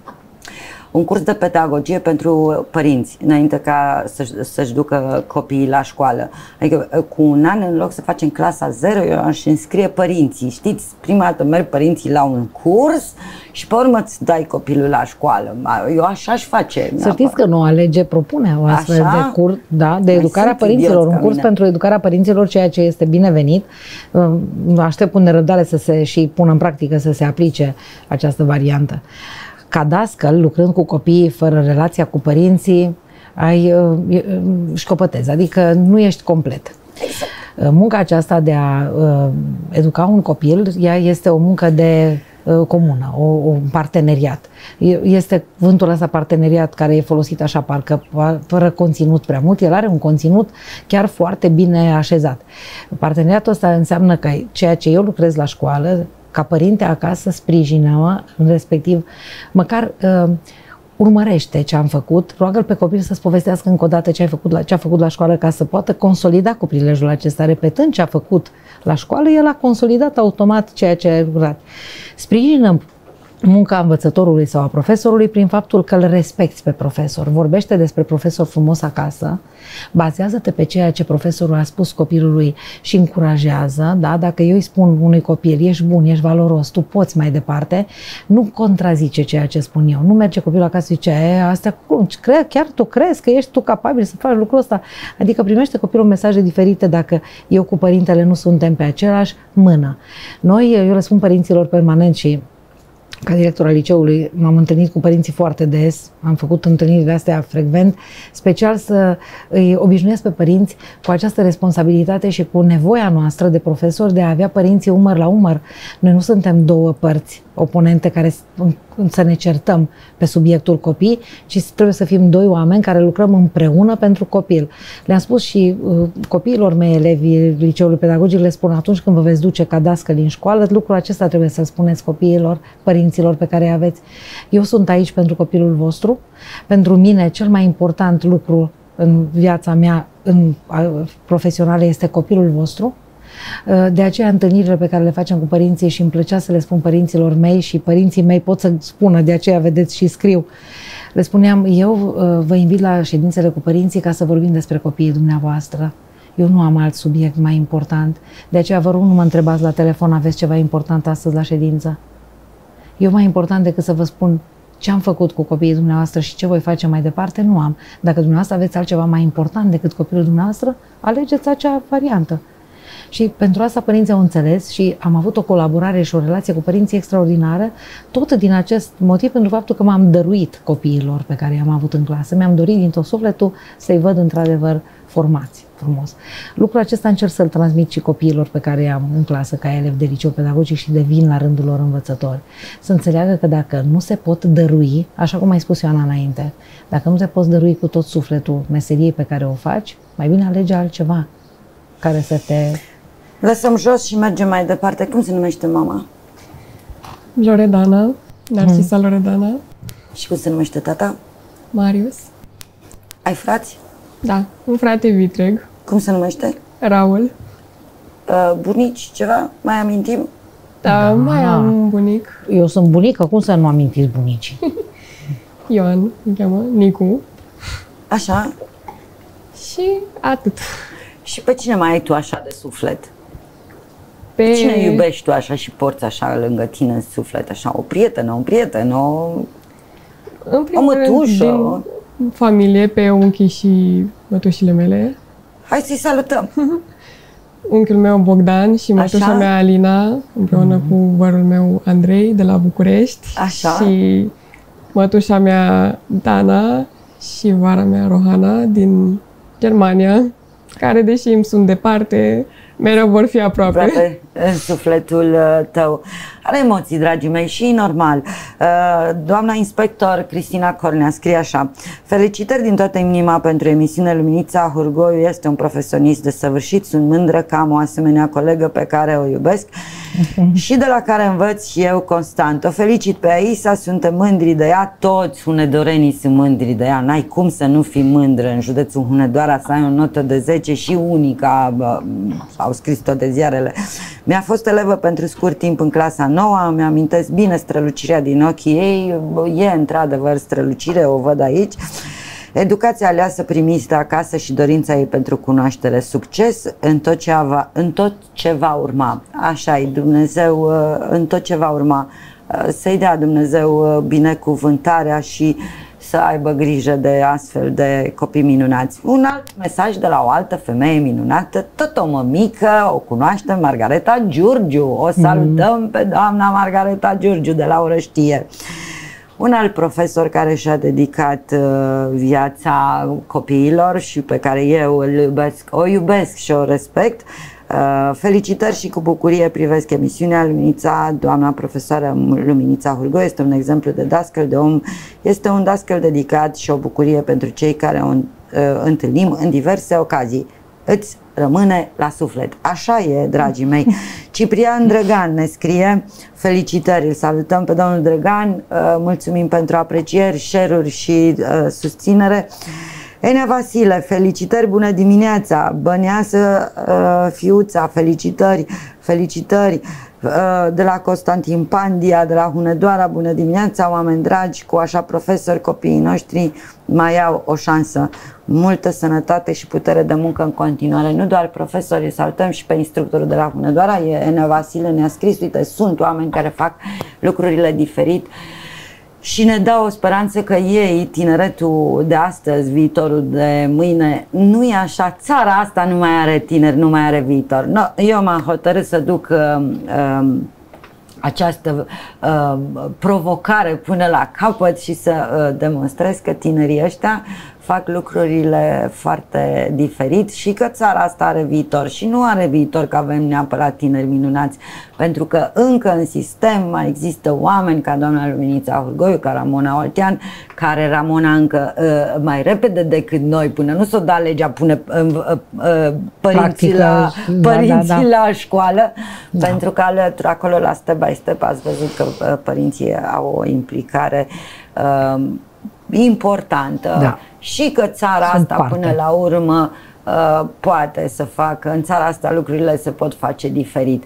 un curs de pedagogie pentru părinți, înainte ca să-și ducă copiii la școală. Adică cu un an, în loc să facem clasa 0, eu aș înscrie părinții. Știți, prima dată merg părinții la un curs și pe urmă îți dai copilul la școală. Eu așa aș face. Să știți că Noua Lege propune o astfel de curs, da, de educarea părinților, un curs pentru educarea părinților, ceea ce este binevenit. Aștept cu nerăbdare să se și pună în practică, să se aplice această variantă. Ca dascăl, lucrând cu copiii fără relația cu părinții, ai școpătezi, adică nu ești complet. Exact. Munca aceasta de a educa un copil, ea este o muncă de comună, un parteneriat. Este cuvântul ăsta parteneriat care e folosit așa parcă fără conținut prea mult, el are un conținut chiar foarte bine așezat. Parteneriatul ăsta înseamnă că ceea ce eu lucrez la școală, ca părinte acasă, sprijină-mă, respectiv, măcar urmărește ce am făcut, roagă-l pe copil să-ți povestească încă o dată ce a făcut la școală ca să poată consolida cu prilejul acesta. Repetând ce a făcut la școală, el a consolidat automat ceea ce a lucrat. Sprijină munca învățătorului sau a profesorului prin faptul că îl respecti pe profesor. Vorbește despre profesor frumos acasă, bazează-te pe ceea ce profesorul a spus copilului și încurajează, da? Dacă eu îi spun unui copil, ești bun, ești valoros, tu poți mai departe, nu contrazice ceea ce spun eu. Nu merge copilul acasă și zice, asta cum? Chiar tu crezi că ești tu capabil să faci lucrul ăsta? Adică primește copilul mesaje diferite dacă eu cu părintele nu suntem pe aceeași mână. Eu le spun părinților permanent și ca director al liceului m-am întâlnit cu părinții foarte des, am făcut întâlnirile astea frecvent, special să îi obișnuiesc pe părinți cu această responsabilitate și cu nevoia noastră de profesori de a avea părinții umăr la umăr. Noi nu suntem două părți oponente care să ne certăm pe subiectul copii, ci trebuie să fim doi oameni care lucrăm împreună pentru copil. Le-am spus și copiilor mei, elevii liceului pedagogic, le spun atunci când vă veți duce ca dascăli în școală, lucrul acesta trebuie să spuneți copiilor, părinților pe care îi aveți. Eu sunt aici pentru copilul vostru. Pentru mine cel mai important lucru în viața mea profesională este copilul vostru. De aceea întâlnirile pe care le facem cu părinții și îmi plăcea să le spun părinților mei și părinții mei pot să spună, de aceea vedeți și scriu. Le spuneam, eu vă invit la ședințele cu părinții ca să vorbim despre copiii dumneavoastră. Eu nu am alt subiect mai important. De aceea vă rog, nu mă întrebați la telefon, aveți ceva important astăzi la ședință. Eu mai important decât să vă spun ce am făcut cu copiii dumneavoastră și ce voi face mai departe, nu am. Dacă dumneavoastră aveți altceva mai important decât copilul dumneavoastră, alegeți acea variantă. Și pentru asta părinții au înțeles și am avut o colaborare și o relație cu părinții extraordinară, tot din acest motiv, pentru faptul că m-am dăruit copiilor pe care i-am avut în clasă. Mi-am dorit din tot sufletul să-i văd într-adevăr formați. frumos. Lucrul acesta încerc să-l transmit și copiilor pe care i-am în clasă ca elevi de liceu pedagogic și devin la rândul lor învățători. Să înțeleagă că dacă nu se pot dărui, așa cum ai spus Ioana înainte, dacă nu te poți dărui cu tot sufletul meseriei pe care o faci, mai bine alege altceva care să te... Lăsăm jos și mergem mai departe. Cum se numește mama? Loredana, Narcisa Loredana. Și cum se numește tata? Marius. Ai frați? Da, un frate vitreg. Cum se numește? Raul. Bunici, ceva? Mai amintim? Da, mai am un bunic. Eu sunt bunică, cum să nu amintiți bunicii? Ioan, îl cheamă, Nicu. Așa. Și atât. Și pe cine mai ai tu așa de suflet? Pe Cine iubești tu așa și porți așa lângă tine în suflet? Așa, o prietenă, un prieten, în primul o mătușă. rând, din familie, pe unchii și mătușile mele. Hai să-i salutăm. Unchiul meu Bogdan și mătușa Așa? mea Alina, împreună cu vărul meu Andrei de la București. Așa. Și mătușa mea Dana și vara mea Rohana din Germania, care, deși îmi sunt departe, mereu vor fi aproape. În sufletul tău. Are emoții, dragii mei, și normal. Doamna inspector Cristina Cornea scrie așa: felicitări din toată inima pentru emisiunea Luminița Hurgoiu, este un profesionist desăvârșit, sunt mândră că am o asemenea colegă pe care o iubesc și de la care învăț și eu constant. O felicit pe Aisa, suntem mândri de ea, toți hunedorenii sunt mândri de ea, n-ai cum să nu fii mândră în județul Hunedoara, să ai o notă de 10 și unica, au scris toate ziarele. Mi-a fost elevă pentru scurt timp în clasa 9, mi-amintesc bine strălucirea din ochii ei, e într-adevăr strălucire, o văd aici. Educația aleasă primisă acasă și dorința ei pentru cunoaștere, succes în tot ce va urma. Așa-i, Dumnezeu în tot ce va urma. Să-i dea Dumnezeu binecuvântarea și să aibă grijă de astfel de copii minunați. Un alt mesaj de la o altă femeie minunată, tot o mămică, o cunoaștem, Margareta Giurgiu. O salutăm pe doamna Margareta Giurgiu de la Orăștie. Un alt profesor care și-a dedicat viața copiilor și pe care eu o iubesc și o respect. Felicitări și cu bucurie privesc emisiunea Luminița. Doamna profesoară Luminița Hurgoiu este un exemplu de dascăl, de om, este un dascăl dedicat și o bucurie pentru cei care o întâlnim în diverse ocazii. Îți rămâne la suflet. Așa e, dragii mei. Ciprian Drăgan ne scrie: felicitări, îl salutăm pe domnul Drăgan, mulțumim pentru aprecieri, share-uri și susținere. Enea Vasile, felicitări, bună dimineața. Băneasă Fiuța, felicitări, felicitări. De la Constantin Pandia, de la Hunedoara, bună dimineața, oameni dragi, cu așa profesori copiii noștri mai au o șansă. Multă sănătate și putere de muncă în continuare. Nu doar profesorii, salutăm și pe instructorul de la Hunedoara. Enea Vasile ne-a scris, uite, sunt oameni care fac lucrurile diferit și ne dă o speranță că ei, tineretul de astăzi, viitorul de mâine, nu e așa. Țara asta nu mai are tineri, nu mai are viitor. No, eu m-am hotărât să duc această provocare până la capăt și să demonstrez că tinerii ăștia fac lucrurile foarte diferit și că țara asta are viitor. Și nu are viitor că avem neapărat tineri minunați, pentru că încă în sistem mai există oameni ca doamna Luminița Hurgoiu, ca Ramona Oltean, care Ramona încă mai repede decât noi, până nu s-o da legea, pune părinții la școală, pentru că acolo la step by step ați văzut că părinții au o implicare importantă și că țara asta până la urmă poate să facă, în țara asta lucrurile se pot face diferit.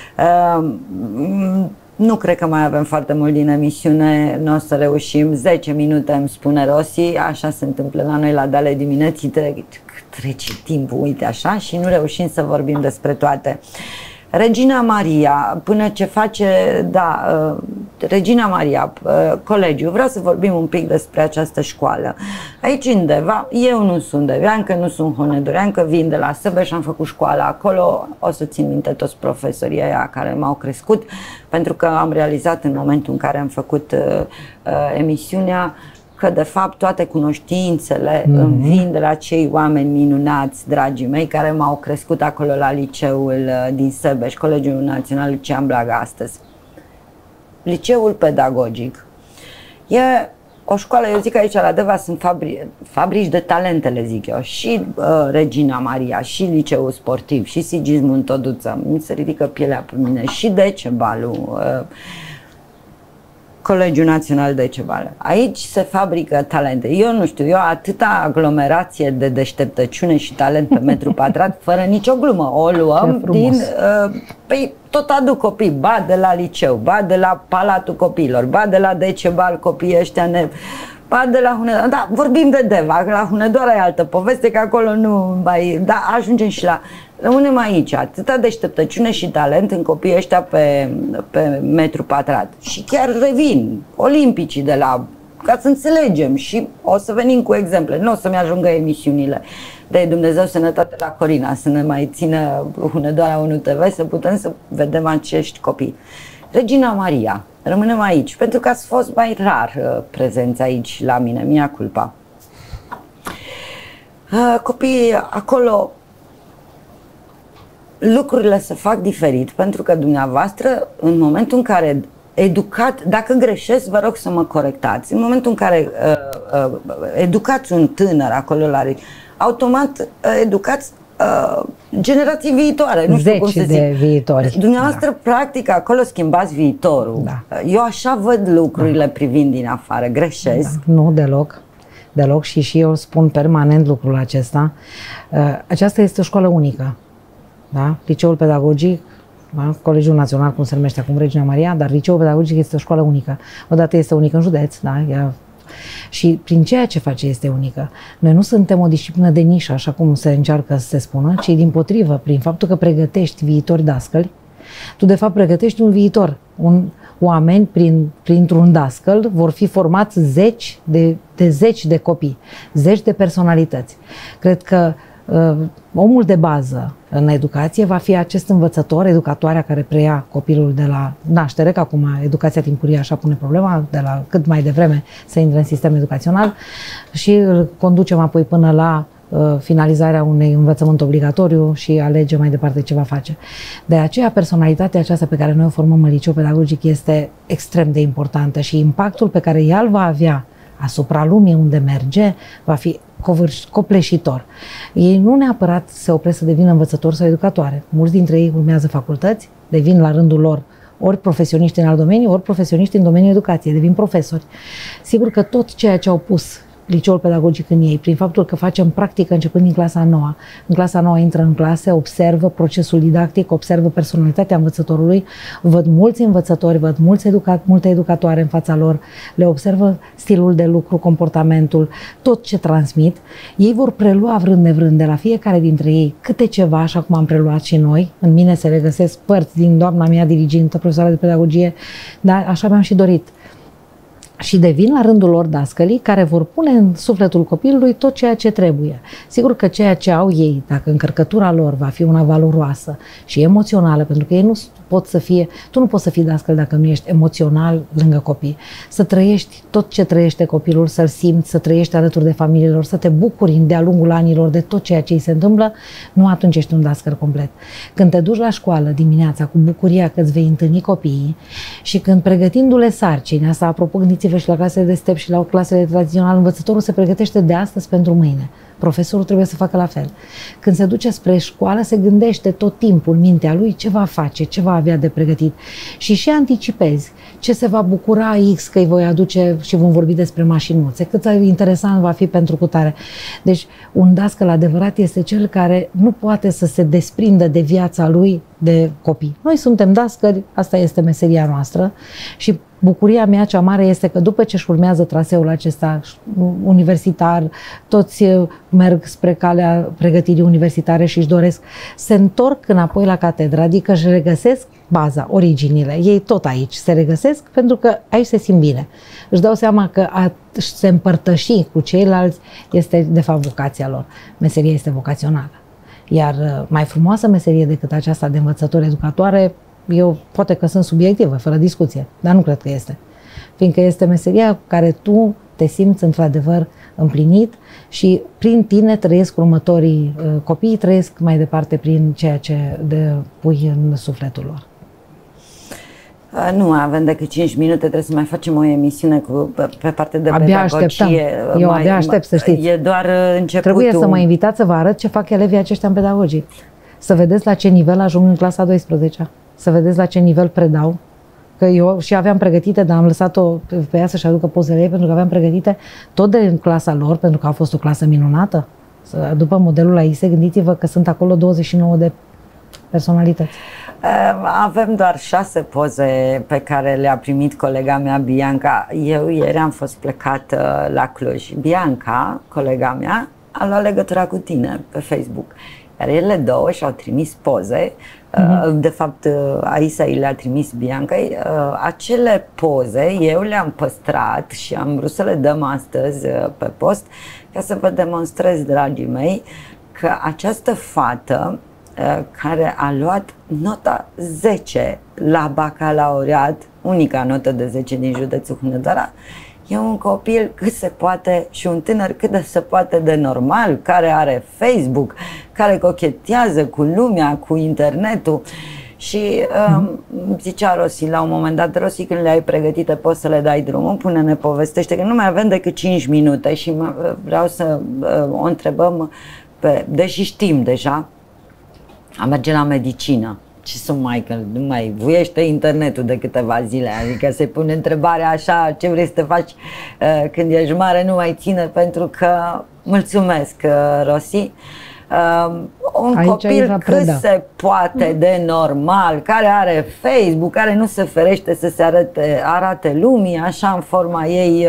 Nu cred că mai avem foarte mult din emisiune, nu o să reușim, 10 minute îmi spune Rossi, așa se întâmplă la noi la Dale dimineții, trece timpul, uite așa, și nu reușim să vorbim despre toate. Regina Maria, până ce face, Regina Maria, colegiul, vreau să vorbim un pic despre această școală. Aici în Deva, eu nu sunt deveancă, nu sunt hunedoreancă, vin de la Săbeș, am făcut școala acolo, o să țin minte toți profesorii aia care m-au crescut, pentru că am realizat în momentul în care am făcut emisiunea că de fapt toate cunoștințele îmi vin de la cei oameni minunați, dragii mei, care m-au crescut acolo la liceul din Sebeș, Colegiul Național Lucian Blaga astăzi. Liceul pedagogic e o școală, eu zic că aici la Deva sunt fabrici de talente, le zic eu, și Regina Maria, și liceul sportiv, și Sigismund Toduță, mi se ridică pielea pe mine, și Decebalul, Colegiul Național Decebală. Aici se fabrică talente. Eu nu știu, eu atâta aglomerație de deșteptăciune și talent pe metru pătrat, fără nicio glumă, o luăm din... Păi tot aduc copii, ba de la liceu, ba de la Palatul Copiilor, ba de la Decebal, copiii ăștia ba de la Hunedoara, da, vorbim de Deva, la Hunedoara e altă poveste, că acolo nu mai... Da, ajungem și la... Rămânem aici, atâta deșteptăciune și talent în copiii ăștia pe metru pătrat. Și chiar revin, olimpicii de la... ca să înțelegem și o să venim cu exemple, nu o să-mi ajungă emisiunile. De Dumnezeu sănătate la Corina, să ne mai țină Hunedoara 1 TV, să putem să vedem acești copii. Regina Maria, rămânem aici, pentru că ați fost mai rar prezenți aici la mine, mea culpa. Copiii acolo, lucrurile se fac diferit, pentru că dumneavoastră, în momentul în care dacă greșesc, vă rog să mă corectați, în momentul în care educați un tânăr acolo automat educați generații viitoare, nu știu cum să zic. de viitori. Dumneavoastră, practic, acolo schimbați viitorul. Da. Eu așa văd lucrurile privind din afară. Greșesc? Da. Nu, deloc. Deloc și eu spun permanent lucrul acesta. Aceasta este o școală unică. Da? Liceul pedagogic, da? Colegiul Național, cum se numește acum, Regina Maria, dar liceul pedagogic este o școală unică. Odată este unică în județ, da? Și prin ceea ce face este unică. Noi nu suntem o disciplină de nișă, așa cum se încearcă să se spună, ci dimpotrivă, prin faptul că pregătești viitori dascăli, tu de fapt pregătești un viitor. Oameni, printr-un dascăl, vor fi formați zeci de copii, zeci de personalități. Cred că omul de bază în educație va fi acest învățător, educatoarea care preia copilul de la naștere, că acum educația timpurie așa pune problema, de la cât mai devreme să intre în sistem educațional și îl conducem apoi până la finalizarea unui învățământ obligatoriu și alege mai departe ce va face. De aceea, personalitatea aceasta pe care noi o formăm în liceu pedagogic este extrem de importantă și impactul pe care ea îl va avea asupra lumii unde merge va fi copleșitor. Ei nu neapărat se opresc să devină învățători sau educatoare. Mulți dintre ei urmează facultăți, devin la rândul lor ori profesioniști în alt domeniu, ori profesioniști în domeniul educației, devin profesori. Sigur că tot ceea ce au pus liceul pedagogic în ei, prin faptul că facem practică începând din clasa 9. În clasa 9 intră în clase, observă procesul didactic, observă personalitatea învățătorului, văd mulți învățători, văd multe educatoare în fața lor, le observă stilul de lucru, comportamentul, tot ce transmit. Ei vor prelua vrând nevrând de la fiecare dintre ei câte ceva, așa cum am preluat și noi. În mine se regăsesc părți din doamna mea dirigintă, profesoară de pedagogie, dar așa mi-am și dorit. Și devin la rândul lor dascălii care vor pune în sufletul copilului tot ceea ce trebuie. Sigur că ceea ce au ei, dacă încărcătura lor va fi una valoroasă și emoțională, pentru că ei nu pot să fie, tu nu poți să fii dascăl dacă nu ești emoțional lângă copii. Să trăiești tot ce trăiește copilul, să-l simți, să trăiești alături de familiilor, să te bucuri de-a lungul anilor de tot ceea ce îi se întâmplă, nu atunci ești un dascăl complet. Când te duci la școală dimineața cu bucuria că îți vei întâlni copiii și când pregătindu-le sarcini, asta apropo, gândiți-vă și la clasele de step și la clasele tradiționale, învățătorul se pregătește de astăzi pentru mâine. Profesorul trebuie să facă la fel. Când se duce spre școală, se gândește tot timpul în mintea lui ce va face, ce va avea de pregătit. Și anticipezi ce se va bucura X că îi voi aduce și vom vorbi despre mașinuțe, cât interesant va fi pentru cutare. Deci un dascăl adevărat este cel care nu poate să se desprindă de viața lui de copii. Noi suntem dascăli, asta este meseria noastră și bucuria mea cea mare este că după ce își urmează traseul acesta universitar, toți merg spre calea pregătirii universitare și își doresc, se întorc înapoi la catedră, adică își regăsesc baza, originile. Ei tot aici se regăsesc pentru că aici se simt bine. Își dau seama că a se împărtăși cu ceilalți este de fapt vocația lor. Meseria este vocațională. Iar mai frumoasă meserie decât aceasta de învățător educatoare, eu poate că sunt subiectivă, fără discuție, dar nu cred că este. Fiindcă este meseria cu care tu te simți într-adevăr împlinit și prin tine trăiesc următorii copii, trăiesc mai departe prin ceea ce pui în sufletul lor. Nu avem decât 5 minute, trebuie să mai facem o emisiune pe partea de abia pedagogie. Așteptăm. Eu abia aștept, să știți. E doar începutul. Trebuie să mă invitați să vă arăt ce fac elevii aceștia în pedagogie. Să vedeți la ce nivel ajung în clasa 12-a. Să vedeți la ce nivel predau. Că eu și aveam pregătite, dar am lăsat-o pe ea să-și aducă pozele ei, pentru că aveam pregătite tot de clasa lor, pentru că a fost o clasă minunată. După modelul AISE, gândiți-vă că sunt acolo 29 de personalități. Avem doar 6 poze pe care le-a primit colega mea, Bianca. Eu ieri am fost plecat la Cluj. Bianca, colega mea, a luat legătura cu tine pe Facebook. Iar ele două și-au trimis poze. De fapt, Aisa i le-a trimis Bianca. Acele poze eu le-am păstrat și am vrut să le dăm astăzi pe post ca să vă demonstrez, dragii mei, că această fată care a luat nota 10 la bacalaureat, unica notă de 10 din județul Hunedoara, e un copil cât se poate și un tânăr cât de se poate de normal, care are Facebook, care cochetează cu lumea, cu internetul. Și zicea Rosi la un moment dat: Rosi, când le ai pregătite poți să le dai drumul, pune-ne povestește, că nu mai avem decât 5 minute și vreau să o întrebăm, deși știm deja, a merge la medicină. Ce să mai, că nu mai vuiește internetul de câteva zile, adică se pune întrebarea așa, ce vrei să te faci când ești mare, nu mai ține, pentru că, mulțumesc, Rosi, un aici copil cât se poate de normal, care are Facebook, care nu se ferește să se arate lumii, așa în forma ei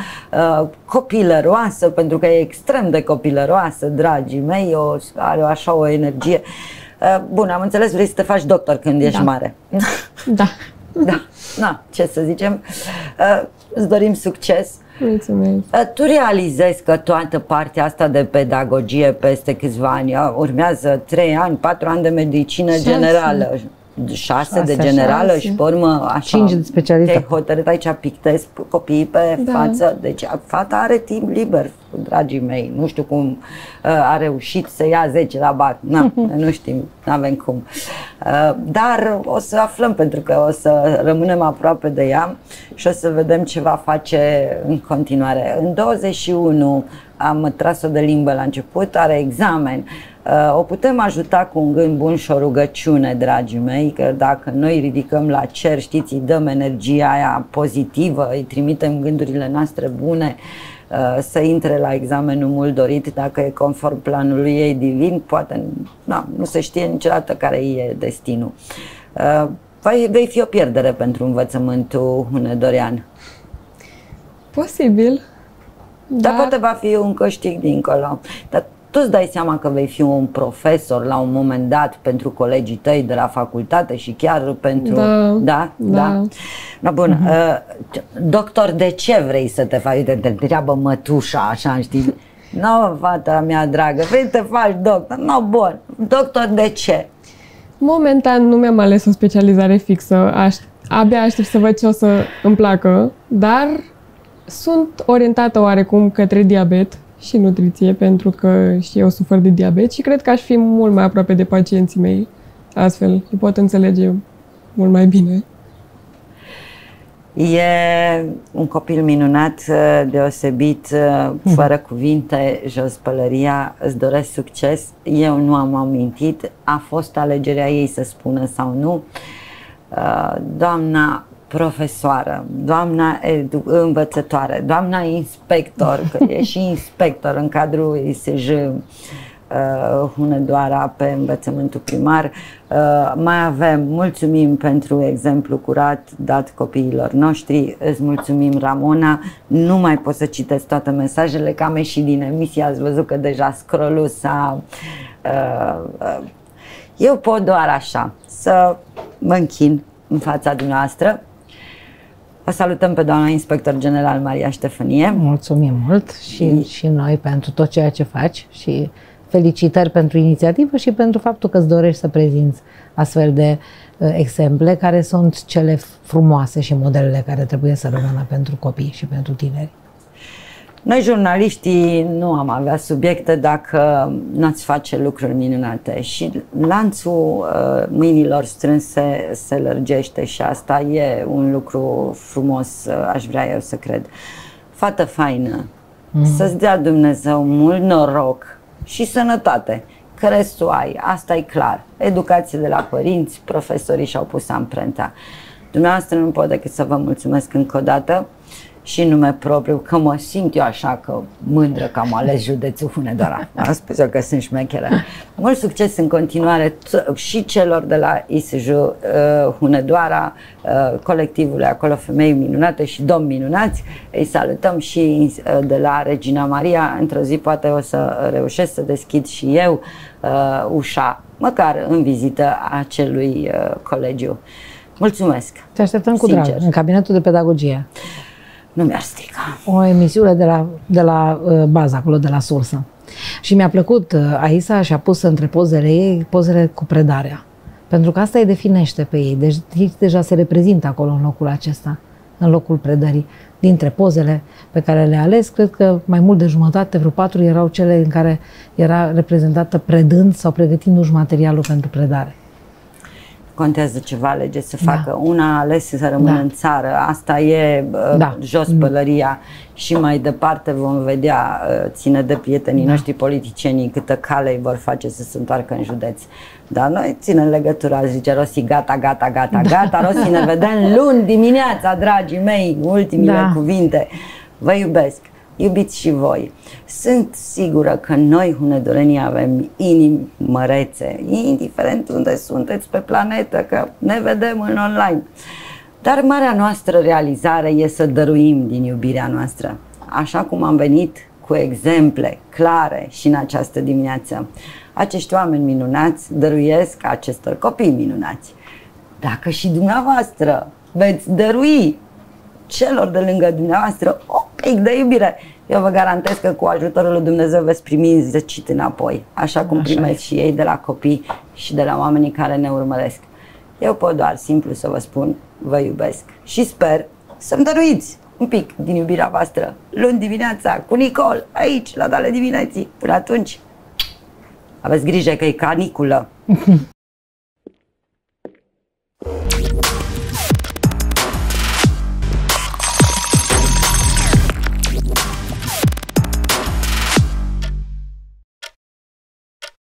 copilăroasă, pentru că e extrem de copilăroasă, dragii mei, are așa o energie. Bun, am înțeles, vrei să te faci doctor când ești mare. Da. Da. Na, ce să zicem, îți dorim succes. Mulțumesc. Tu realizezi că toată partea asta de pedagogie peste câțiva ani, urmează 3 ani, 4 ani de medicină generală, 6 de generală 6. Și pe urmă așa 5 de specialitate. Te hotărât aici, pictezi copiii pe față. Deci fata are timp liber, dragii mei. Nu știu cum a reușit să ia 10 la bac. Nu știm, nu avem cum. Dar o să aflăm, pentru că o să rămânem aproape de ea și o să vedem ce va face în continuare. În 21 am tras-o de limbă la început, are examen. O putem ajuta cu un gând bun și o rugăciune, dragii mei, că dacă noi ridicăm la cer, știți, îi dăm energia aia pozitivă, îi trimitem gândurile noastre bune, să intre la examenul mult dorit, dacă e conform planului ei divin, poate nu se știe niciodată care e destinul. Vei fi o pierdere pentru învățământul hunedorean. Posibil. Dar poate va fi un câștig dincolo. Dar tu îți dai seama că vei fi un profesor la un moment dat pentru colegii tăi de la facultate și chiar pentru... Da? Bun. Doctor, de ce vrei să te faci? Te întreabă mătușa, așa, știi? Nu, fata mea dragă, vrei să te faci doctor? Bun. Doctor, de ce? Momentan nu mi-am ales o specializare fixă. Abia aștept să văd ce o să îmi placă, dar sunt orientată oarecum către diabet și nutriție, pentru că și eu sufer de diabet și cred că aș fi mult mai aproape de pacienții mei, astfel îi pot înțelege mult mai bine. E un copil minunat, deosebit, fără cuvinte, jos pălăria, îți doresc succes. Eu nu am amintit, a fost alegerea ei să spună sau nu. Doamna profesoară, doamna învățătoare, doamna inspector, că e și inspector în cadrul ISJ Hunedoara pe învățământul primar. Mai avem, mulțumim pentru exemplu curat dat copiilor noștri, îți mulțumim, Ramona. Nu mai pot să citesc toate mesajele, că am ieșit din emisie, ați văzut că deja scroll-ul s-a... Eu pot doar așa să mă închin în fața dumneavoastră. O salutăm pe doamna inspector general Maria Ștefănie. Mulțumim mult și noi pentru tot ceea ce faci și felicitări pentru inițiativă și pentru faptul că îți dorești să prezinți astfel de exemple care sunt cele frumoase și modelele care trebuie să rămână pentru copii și pentru tineri. Noi, jurnaliștii, nu am avea subiecte dacă nu ați face lucruri minunate și lanțul mâinilor strânse se lărgește și asta e un lucru frumos, aș vrea eu să cred. Fată faină, să-ți dea Dumnezeu mult noroc și sănătate, că restul ai, asta e clar. Educație de la părinți, profesorii și-au pus amprenta. Dumneavoastră nu pot decât să vă mulțumesc încă o dată și în nume propriu, că mă simt eu așa că mândră că am ales județul Hunedoara. Am spus eu că sunt șmecheră. Mult succes în continuare și celor de la ISJ Hunedoara, colectivului acolo, femei minunate și domni minunați. Îi salutăm și de la Regina Maria. Într-o zi poate o să reușesc să deschid și eu ușa, măcar în vizită, a acelui colegiu. Mulțumesc! Te așteptăm cu drag în cabinetul de pedagogie. Nu mi-ar strica. O emisiune de la bază, acolo, de la sursă. Și mi-a plăcut, Aisa și-a pus între pozele ei, pozele cu predarea. Pentru că asta îi definește pe ei. Deci deja se reprezintă acolo în locul acesta, în locul predării. Dintre pozele pe care le-a ales, cred că mai mult de jumătate, vreo 4, erau cele în care era reprezentată predând sau pregătindu-și materialul pentru predare. Contează ce va alege să facă. Una a ales să rămână în țară. Asta e jos pălăria și mai departe vom vedea, ține de prietenii noștri politicienii câtă cale îi vor face să se întoarcă în județ. Dar noi ținem legătura, zice Rosi, gata, Rosi, ne vedem luni dimineața, dragii mei, ultimile cuvinte. Vă iubesc. Iubiți și voi. Sunt sigură că noi, hunedorenii, avem inimi mărețe, indiferent unde sunteți pe planetă, că ne vedem în online. Dar marea noastră realizare e să dăruim din iubirea noastră. Așa cum am venit cu exemple clare și în această dimineață. Acești oameni minunați dăruiesc acestor copii minunați. Dacă și dumneavoastră veți dărui celor de lângă dumneavoastră un pic de iubire, eu vă garantez că cu ajutorul lui Dumnezeu veți primi zecit înapoi, așa cum primesc și ei de la copii și de la oamenii care ne urmăresc. Eu pot doar simplu să vă spun, vă iubesc și sper să-mi dăruiți un pic din iubirea voastră luni dimineața cu Nicol, aici, la Dale dimineții. Până atunci, aveți grijă că e caniculă.